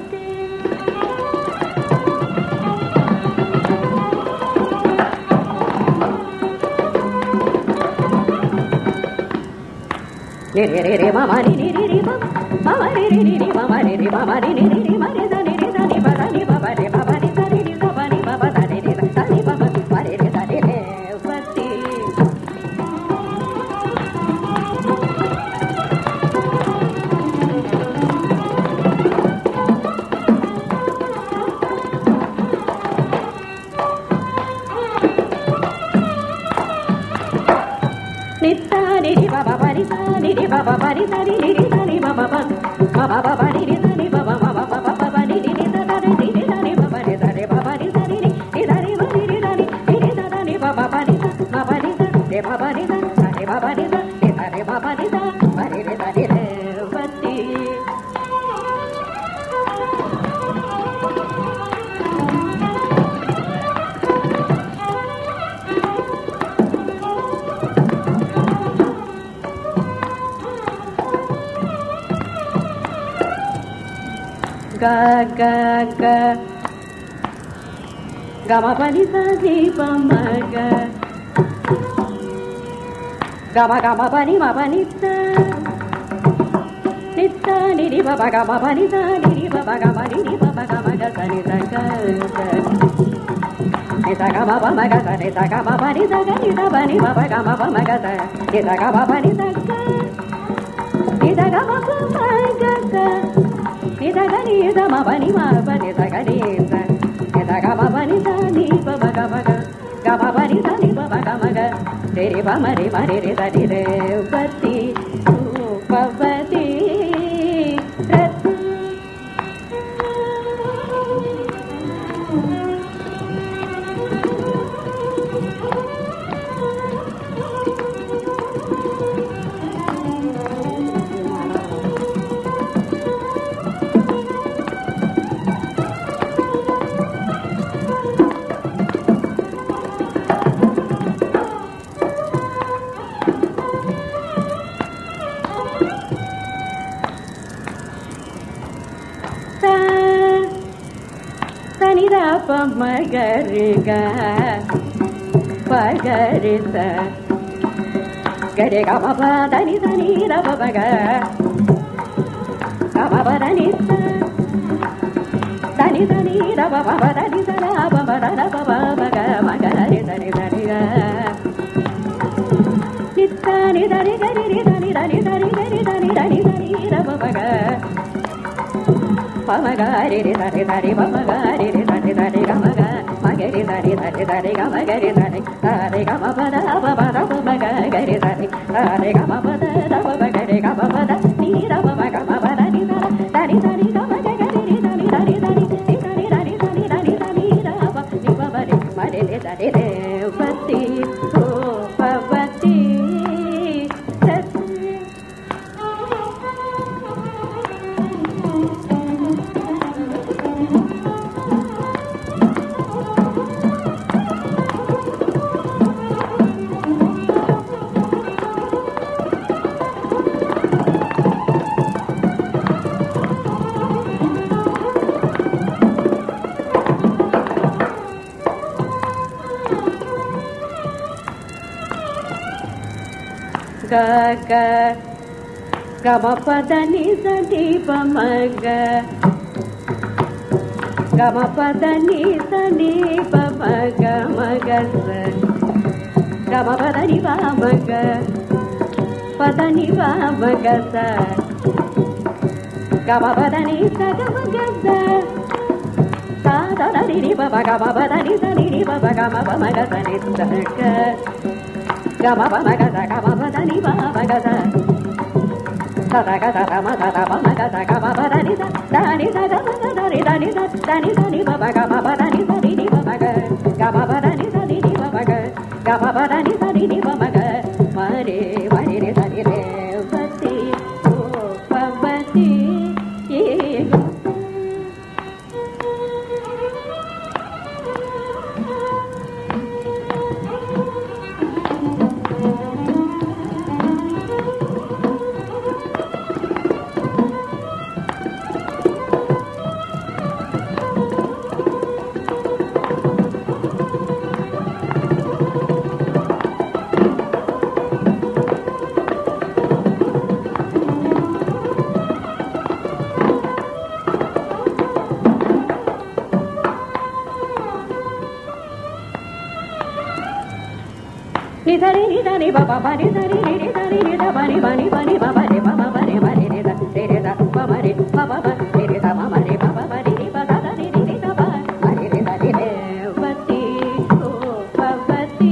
re re re ma ma ni ni ri ma ma re re ni ma ma re re ma ma ni ni ri ma re sa ni pa sa ni pa pa re pa pa ni sa ni sa pa ni pa pa sa ni sa ni pa pa ma re re sa ni re pati nitta ni ri pa pa pa ni sa ni ri pa pa pa ni sa ni ri sa ni pa pa pa ma pa pa pa ni ri sa ni pa pa ma pa pa pa pa ni ri sa sa ni ri sa ni pa pa ni sa re pa pa ni sa ni ri sa ni ma ni ri sa ni sa sa ni pa pa pa ni sa ma pa ni sa re pa pa ni sa sa ni pa pa ni sa re pa pa ni sa ma ni re sa ni re pati ga ga ga ga ma pa ni sa ni pa ma ga ga ma pa ni sa ni sa ni ri pa pa ga ma pa ni sa ni ri pa pa ga ma ni ri pa pa ga ma ga sa ni sa ga ni sa ga ma pa ma ga sa ni sa ga ma pa ni sa ga ni sa pa ni pa pa ga ma pa ma ga sa ni sa ga ma pa ni sa ga ni sa ga ma pa ma ga sa ni sa ga ni sa ma pa ni ma pa ni sa ga ni sa ga ma pa ni sa ni pa pa ga ma pa ni sa ni pa pa ga ma ga re pa ma re sa ni re pati pa pati pa ma ga re ga pa ga re sa ga re ga ma pa da ni sa ni da pa pa ga ma pa da ni sa ni da pa pa da ni sa da pa pa da pa pa pa ga ma ga re sa ni ga ni sa ni da ni ga ni da ni da ni da ni ga ni da ni da ni sa ni da pa pa ga pa ma ga re sa re pa ma ga re sa re ga ma ga ma ga re sa re ga ma ga re sa re ga ma pa da pa pa da pa ma ga re sa re ga ma pa da pa pa ga re ga ma pa da ni da pa ma ga ma pa da ni sa ni ga ma ga re sa ni da ni sa ni sa ni da ni sa ni da ni sa ni da pa ni pa pa re ma re sa re pati o pa pati ga ga ga ma pa da ni sa ni pa ma ga ga ma pa da ni sa ni pa ma ga sa ga ma pa da ni pa ma ga pa da ni pa ma ga sa ga ma pa da ni sa ga ma ga sa sa da da ni pa pa ga ma pa da ni sa ni pa pa ga ma pa ma ga sa ni sa ga ma pa ma ga sa ga ma pa da ni pa ma ga sa sa da ga sa ma sa da pa ma ga sa ga ma pa da ni sa ga ma sa da ni sa ni pa pa ga ma pa da ni sa ni pa ma ga ma pa da ni sa ni pa ma ga ma pa da ni sa ni pa ma ga ma re sa ni re pati o pa pati sari ni da ni ba ba ba ni sari ni ni sari ni da ba ni ba ni ba ni ba ba ni ba ba ni ba ni da ni da ba ba ni ba ba ba ni da ma ma ni ba ba ba ni ba da da ni ni da ba ma ni da ni ne bati o ba bati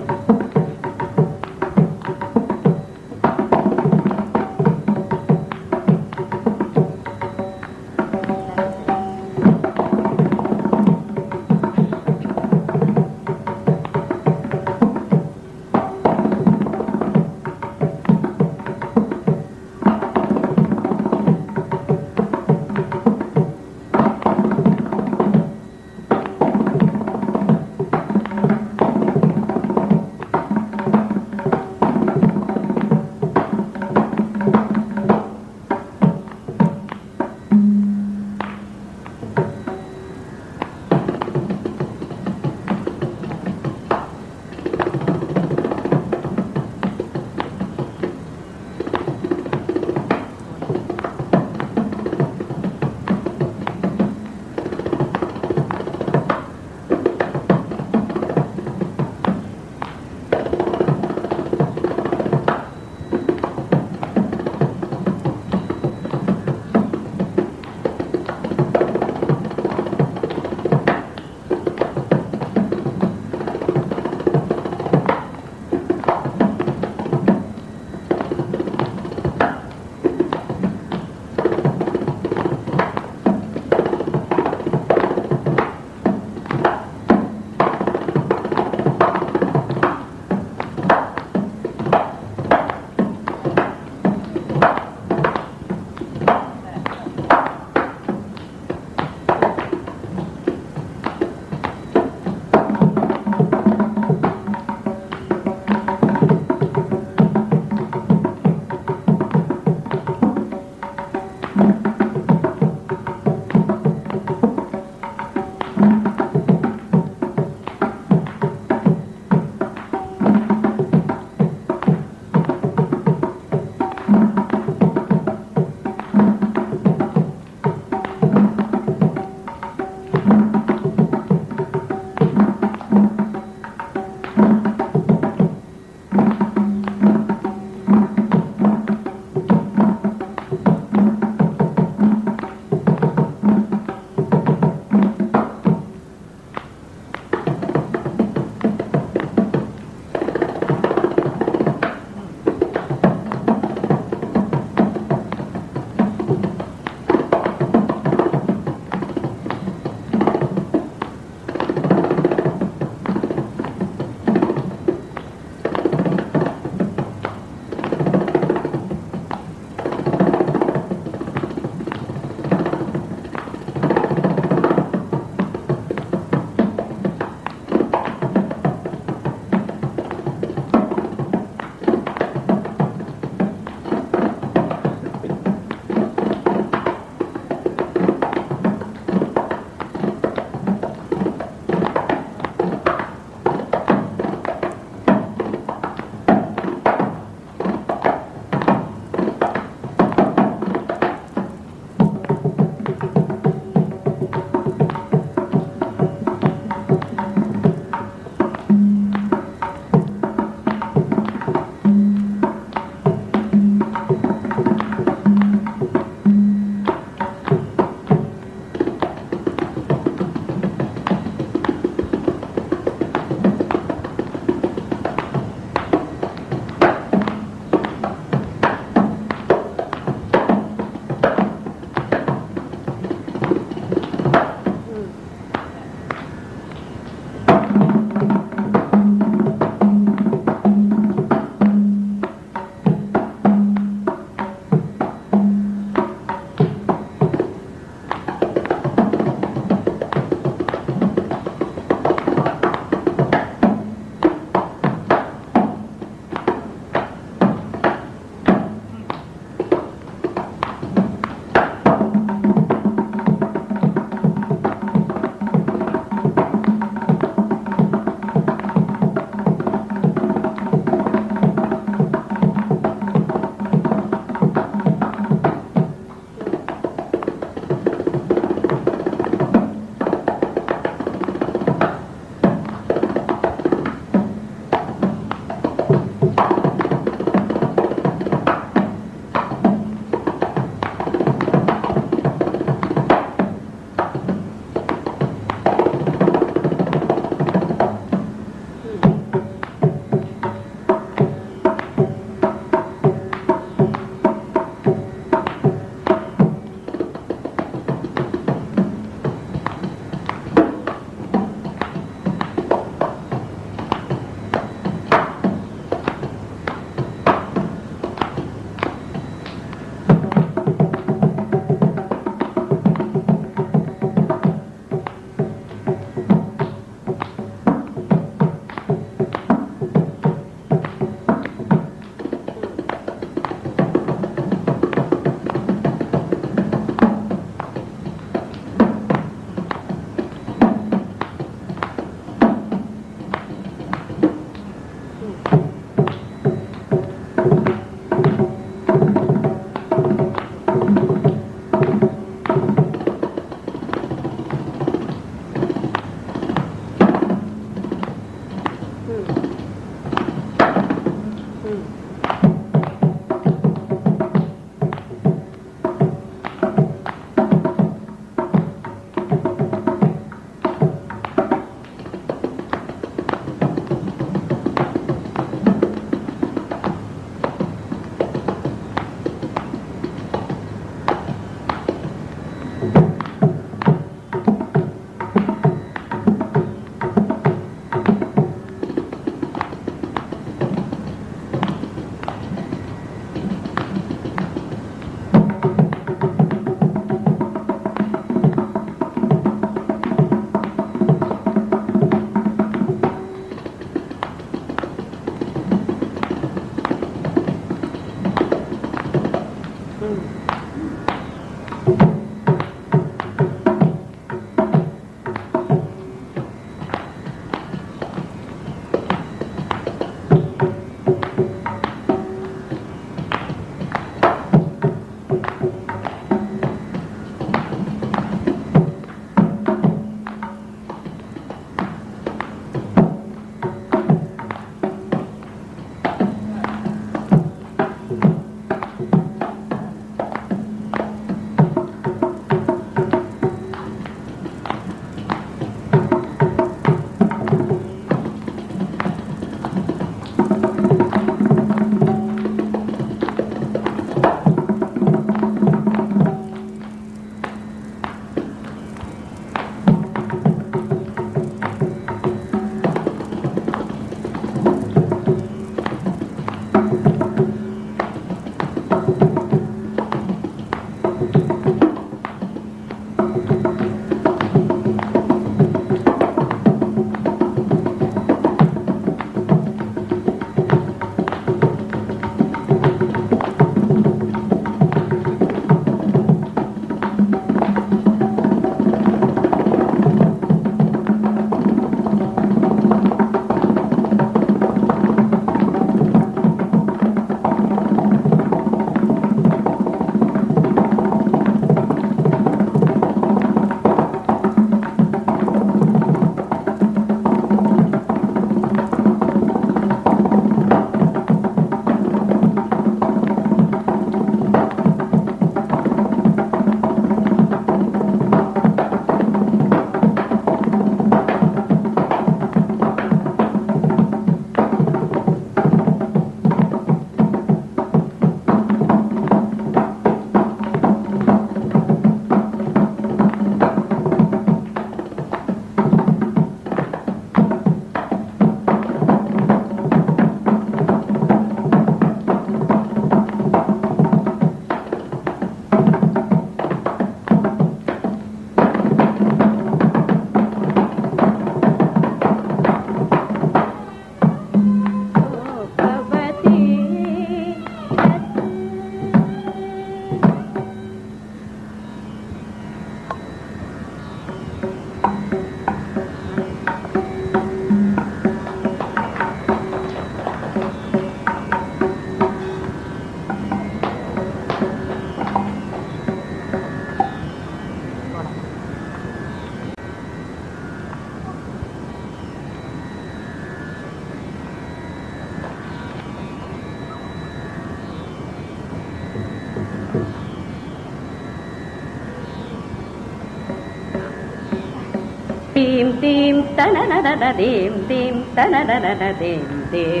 Tim tim tananana tim tim tananana tim tim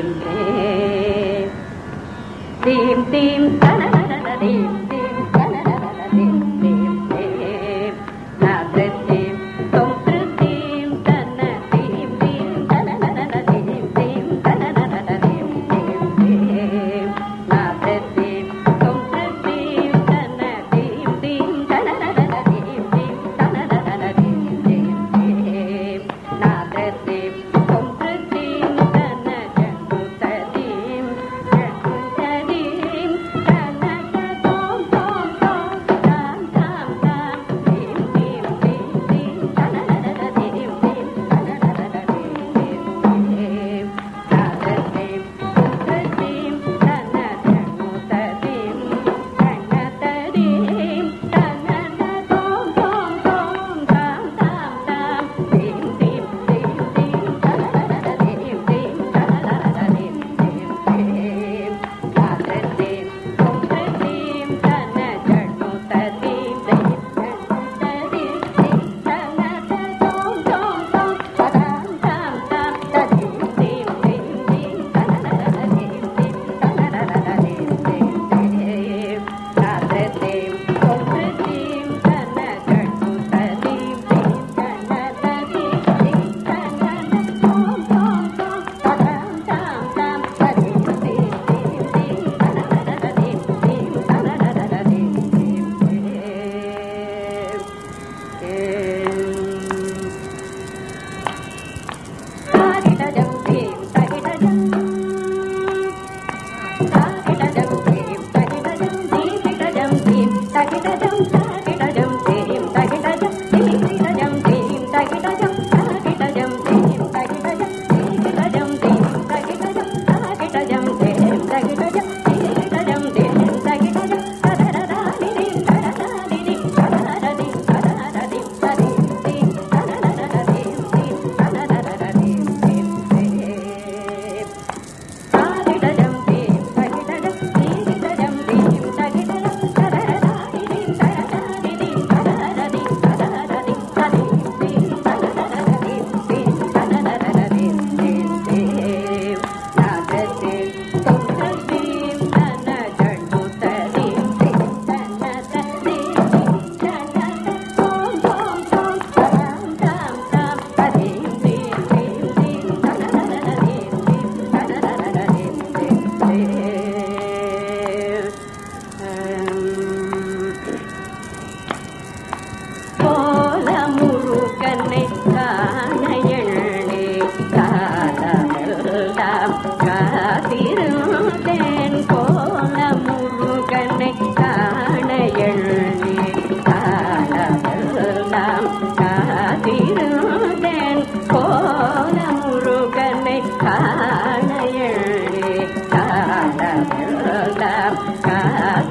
tim tim tim tananana tim tim tananana tim tim tim na tre tim tom tre tim tana tim tim tananana tim tim tananana tim tim tim na tre tim tom tre tim tana tim tim tananana tim tim tananana tim tim na tre tim tom tre tim tana jangku tadim jangku tadim tana tatom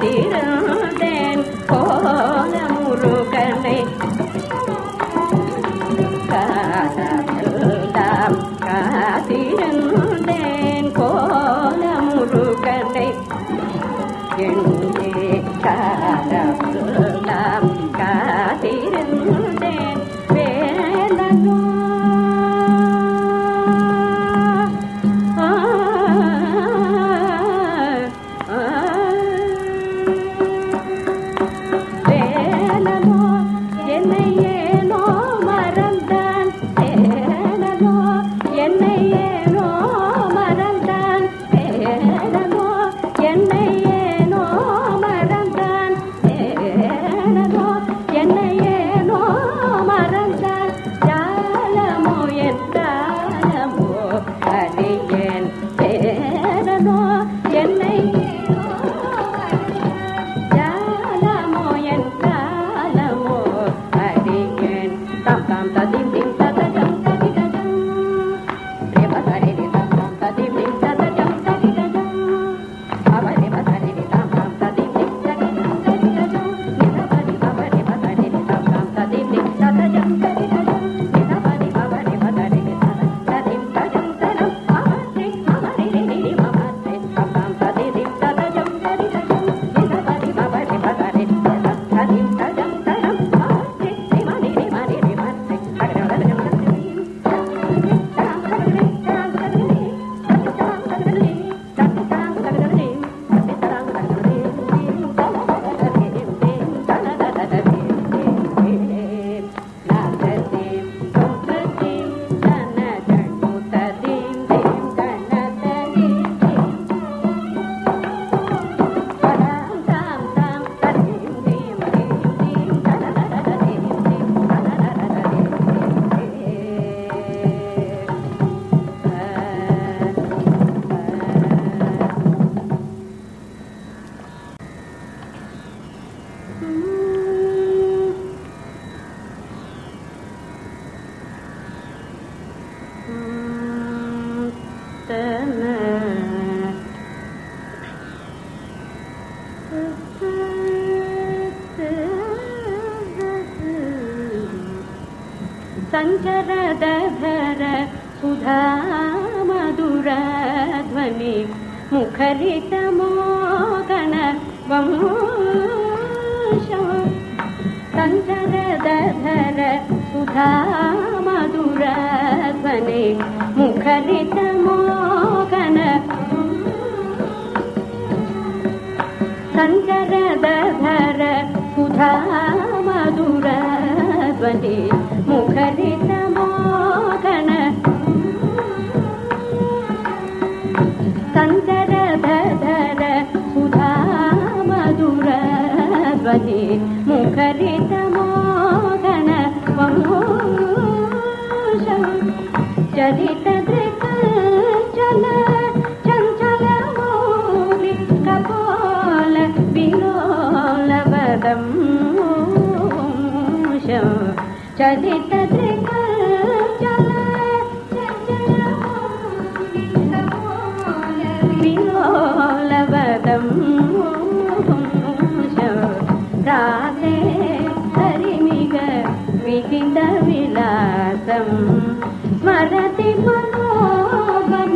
காத்திருந்தேன் கோல முருகனை காலமெல்லாம் காத்திருந்தேன் கோல முருகனை எங்கே காலமெல்லாம் காத்திருந்தேன் வேலனோ வேலனோ என்னை ஏனோ மறந்தான் வேலனோ என்னை ஏனோ மறந்தான் வேலனோ என்னை ஏனோ மறந்தான் வேலனோ என்னை ஏனோ மறந்தான் ஜாலமோ என் ஜாலமோ அறியேன் வேலனோ என்னை संचरदधर सुधा मधुरध्वनि मुखरितमोदन वंशो संचरदधर सुधा मधुरध्वनि मुखरितमोदन संचरदधर सुधा मधुरध्वनि मुखरितमोदन संचरदधर सुधा मधुरध्वनि मुखरितमोदन वंशो चलितदृक्चल चञ्चल मौलि कपोल विलोलवदं चलितदृक्चल चञ्चल मौलि कपोल विलोलवदं राधे हरिमिग विहित विलासं स्मरति मनोगम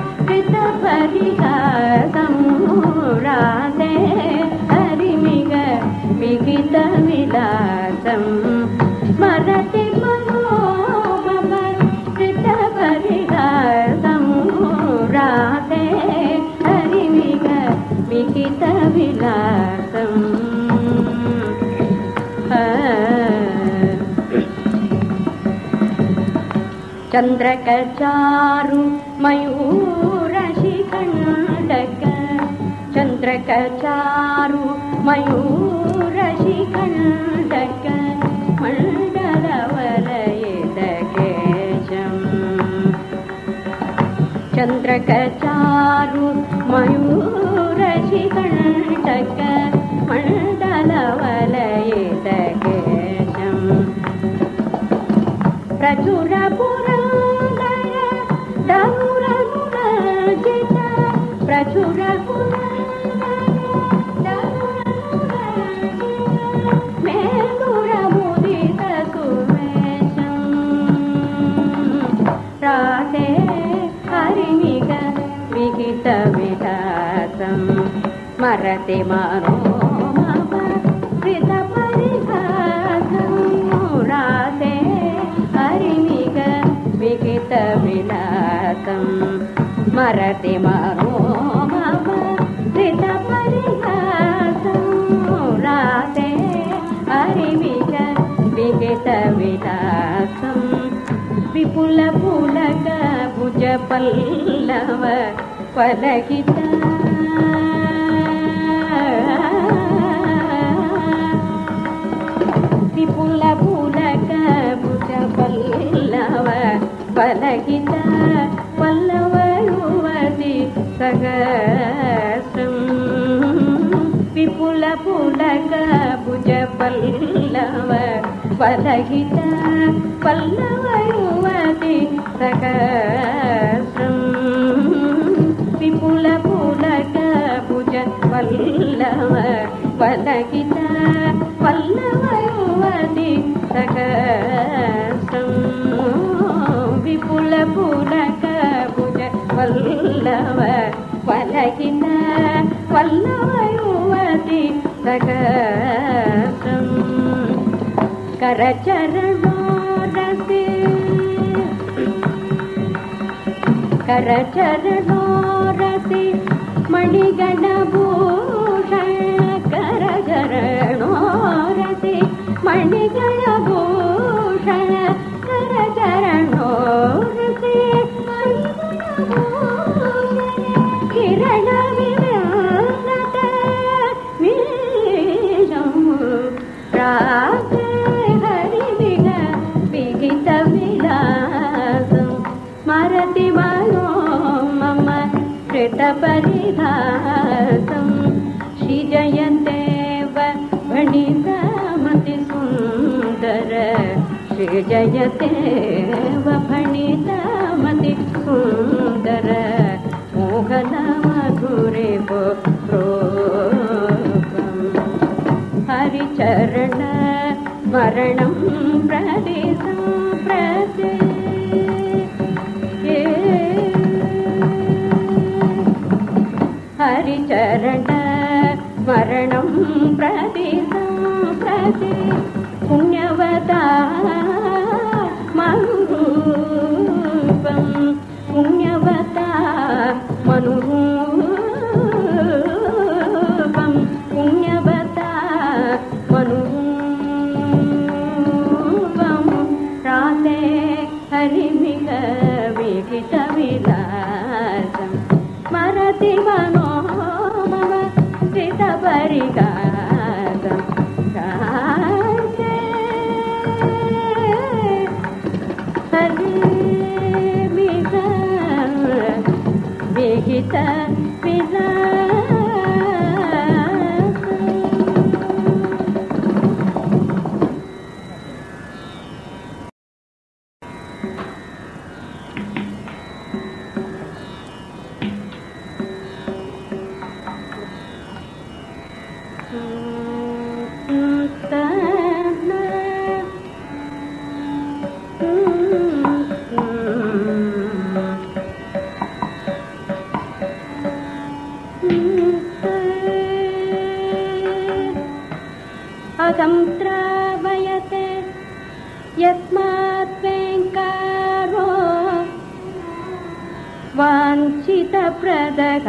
कृतपरिहासं राधे हरिमिग विहित विलासं स्मरति मनोगम कृतपरिहासं राधे हरिमिग विहित विलासं चंद्रकचारु मयूरशिखण्डक चंद्रकचारु मयूरशिखण्डक मण्डलवलयितकेशम् चंद्रकचारु मयूरशिखण्डक मण्डलवलयितकेशम् प्रचुर पुरन्दर धनुरनुरजित प्रचुर पुरन्दर मरति मनो मम कृत परिघाते हरिमिग विहित विलासं मरति मनो मम कृत परिघाते हरिमिग विहित विलासं विपुल पुलक भुज पल्लव पलकित विपुल पुलक भुज पल्लव पलकित पल्लव युवति सहस्रं विपुल पुलक भुज पल्लव पलकित पल्लव युवति सहस्रं विपुल पुलक भुज पल्लव पलकित पल्लव युवति सहस्रं विपुल पुलक भुज पल्लव पलकित पल्लव युवति सहस्रं करचरणोरसि करचरणोरसि मणिगणभूषण करचरणोरसि मणिगणभूषण करचरणोरसि किरण विरत वीजं हरिमिग विहित विलासं मरति मनो मम कृत परिघातं श्रीजयदेव भणितमति सुन्दर श्रीजयदेव भणितमति सुन्दर मोहन मधुरे रूपं हरिचरण मरणं प्रति सम्प्रति हरिचरण मरणं प्रति सम्प्रति पुण्यवता मनुरूपं पुण्यवता मनुरूपं पुण्यवता मनुरूपं राते हरिमिग विहित विलासं मरति मनो मम कृत परिघातं हरिमिग विहित विलासं त्रावयते यस्मात् वेङ्कारो वाञ्छितप्रदः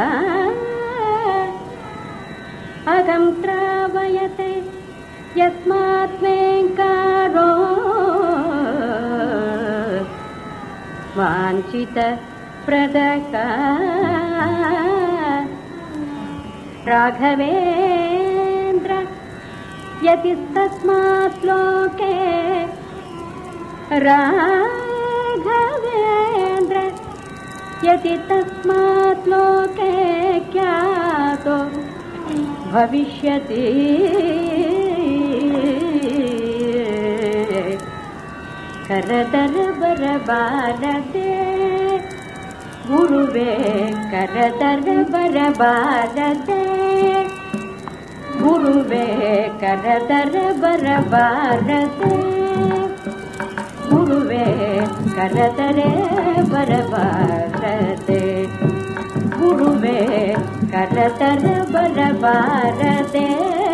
अहं त्रावयते यस्मात् वेङ्कारो वाञ्छितप्रदः राघवेन्द्र यदि तस्मात् लोके राघवेन्द्र यदि तस्मात् लोके ख्यातो भविष्यति करदर बरबारदे गुरुवे करदर बरबारदे गुरुवे करदर बरबारदे गुरुवे करदर बरबारदे ಗುರುವೇ ಕರತರ ಬರಬಾರದೆ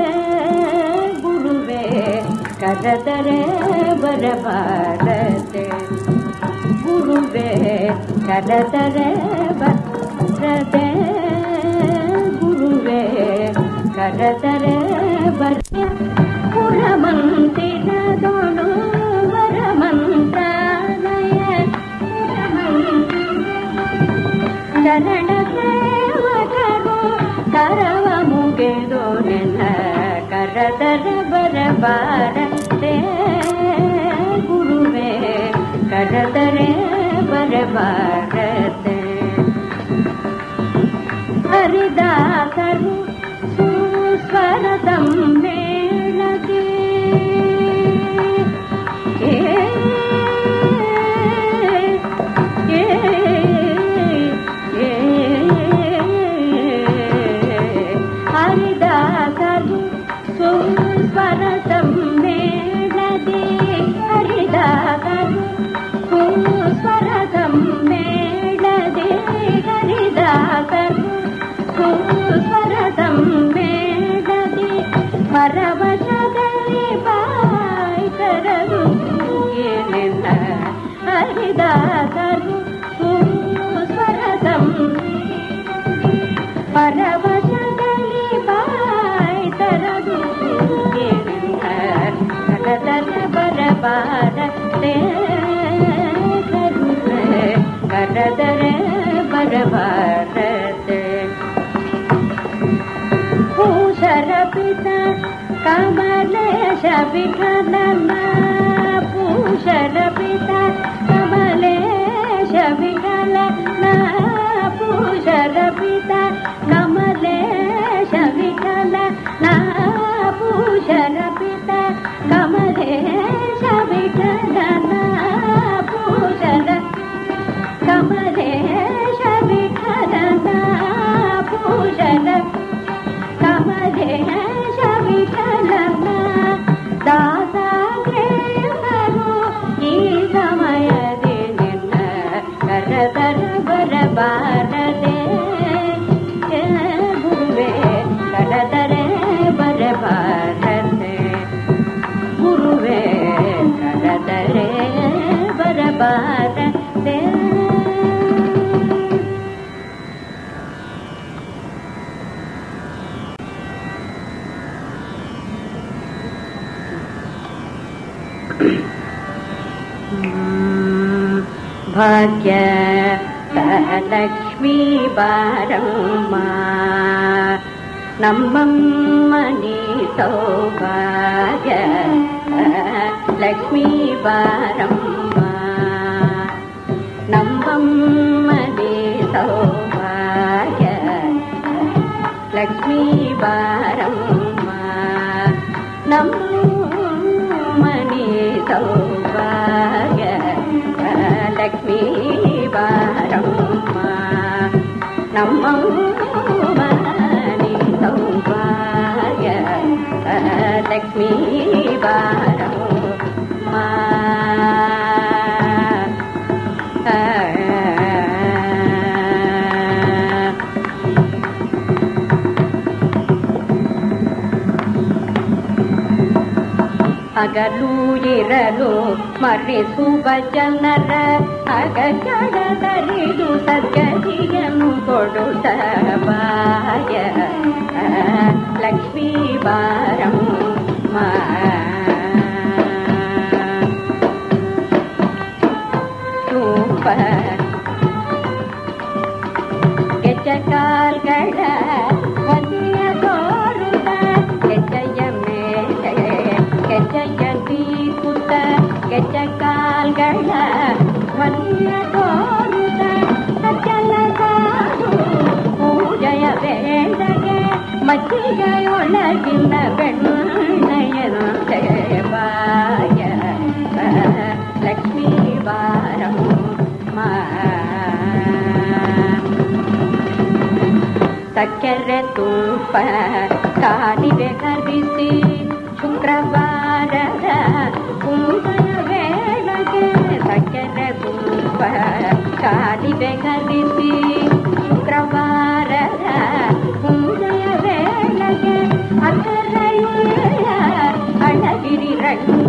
ಗುರುವೇ ಕರದರೆ ಬರಬಾರದೆ ಗುರುವೇ ಕರದರೆ ಬರದೆ ಗುರುವೇ ಕರದರೆ ಬರ ಪುರಮಂದಿರದೊಳು ವರಮಂತ್ರಾಲಯ ಶರಣ ಸೇವಕರು ಕರವ ಮುಗಿದು ನೆಲ ಕರದರ ಬರಬಾರದೆ ಗುರುವೇ ಕರದರೆ ಬರಬಾರದೆ ಹರಿದಾಸರು ಸುಸ್ವರ ಸಮ್ಮೇಳಗೆ ಹರಿದಾಸರು ಸುಸ್ವರ ಸಮ್ಮೇಳಗೆ ಹರಿದಾಸರು ಸುಸ್ವರ ಸಮ್ಮೇಳಗೆ ಹರಿದಾಸರು ಸುಸ್ವರ ಸಮ್ಮೇಳಗೆ ಪರವಶದಲ್ಲಿ ಬಾಯ್ತರದು ಏನೆಲ್ಲ ಹರಿದಾಸರು ಸುಸ್ವರ ಪರವಶದಲ್ಲಿ ಬಾಯ್ತರದು ಏನೆಲ್ಲ ಕರದರ ಬರಬಾರದೆ ಕರದರೆ ಬರಬಾರದೆ ಪೂಷರ ಪಿತ ಕಮಲೇಶ ವಿಠಲನ ಪೂಷರ ಪಿತ ಕಮಲೇಶ ವಿಠಲನ ಪೂಷರ ಪಿತ ಕಮಲೇಶ ವಿಠಲನ ಪೂಷರ ಪಿತ ಕಮಲೇಶ ವಿಠಲನ ಪೂಷರ ಕಮಲೇಶ ವಿಠಲನ ಪೂಷರ ಕಮಲೇಶ ವಿಠಲನ ದಾಸರು ಈ ಸಮಯದಿ ನಿನ್ನ ಕರದರ ಬರಬಾರದೆ ಗುರುವೇ ಕರದರೆ ಬರಬಾರದೆ ಗುರುವೇ ಕರದರೆ ಬರಬಾರದೆ ಭಾಗ್ಯ ಲಕ್ಷ್ಮೀ ಬಾರಮ್ಮ ನಮ್ಮಮ್ಮ ನೀ ಸೌಭಾಗ್ಯ ಲಕ್ಷ್ಮೀ ಬಾರಮ್ಮ ನಮ್ಮಮ್ಮ ನೀ ಸೌಭಾಗ್ಯ ಲಕ್ಷ್ಮೀ ಬಾರಮ್ಮ ನಮ್ಮಮ್ಮ ನೀ ಸೌಭಾಗ್ಯ ಲಕ್ಷ್ಮೀ ಬಾರಮ್ಮ ನಮ್ಮಮ್ಮ ನೀ ಸೌಭಾಗ್ಯ ಲಕ್ಷ್ಮೀ ಬಾರಮ್ಮ ಹಗಲು ಇರಲು ಮರೆಸುವ ಜನರ ಅಗಜಡದರಿದು ಸದ್ಗತಿಯನ್ನು ಕೊಡುತ್ತ ಬಾಯ ಲಕ್ಷ್ಮೀ ಬಾರಮ್ಮ ರೂಪ ಗೆಜ್ಜಕಾಲ್ಗಳ ಒಂದಿಯ ತೋರುತ್ತ ಗೆಜ್ಜೆಯ ಮೇಲೆ ಗೆಜ್ಜೆಯ ದೀಪುತ್ತ ಗೆಜ್ಜಕಾಲ್ಗಳ ಒಂದಿಯ ತೋರುತ್ತ ಸಜ್ಜಲ ಸಾರು ಪೂಜೆಯ ವೇಳೆಗೆ ಮಜ್ಜಿಗೆಯೊಳಗಿನ ಬೆಣ್ಣೆಯಂತೆ ಬಾಯ ಲಕ್ಷ್ಮೀ ಬಾರಮ್ಮ ಸಕ್ಕರೆ ತುಪ್ಪ ಕಾಲಿವೆ ಕರಿಸಿ ಶುಕ್ರವಾರದ ಕುಂಭದ ವೇಳೆಗೆ ಸಕ್ಕರೆ ತುಪ್ಪ ಕಾಲಿವೆ ಕರಿಸಿ ಶುಕ್ರವಾರ గిరి రంగు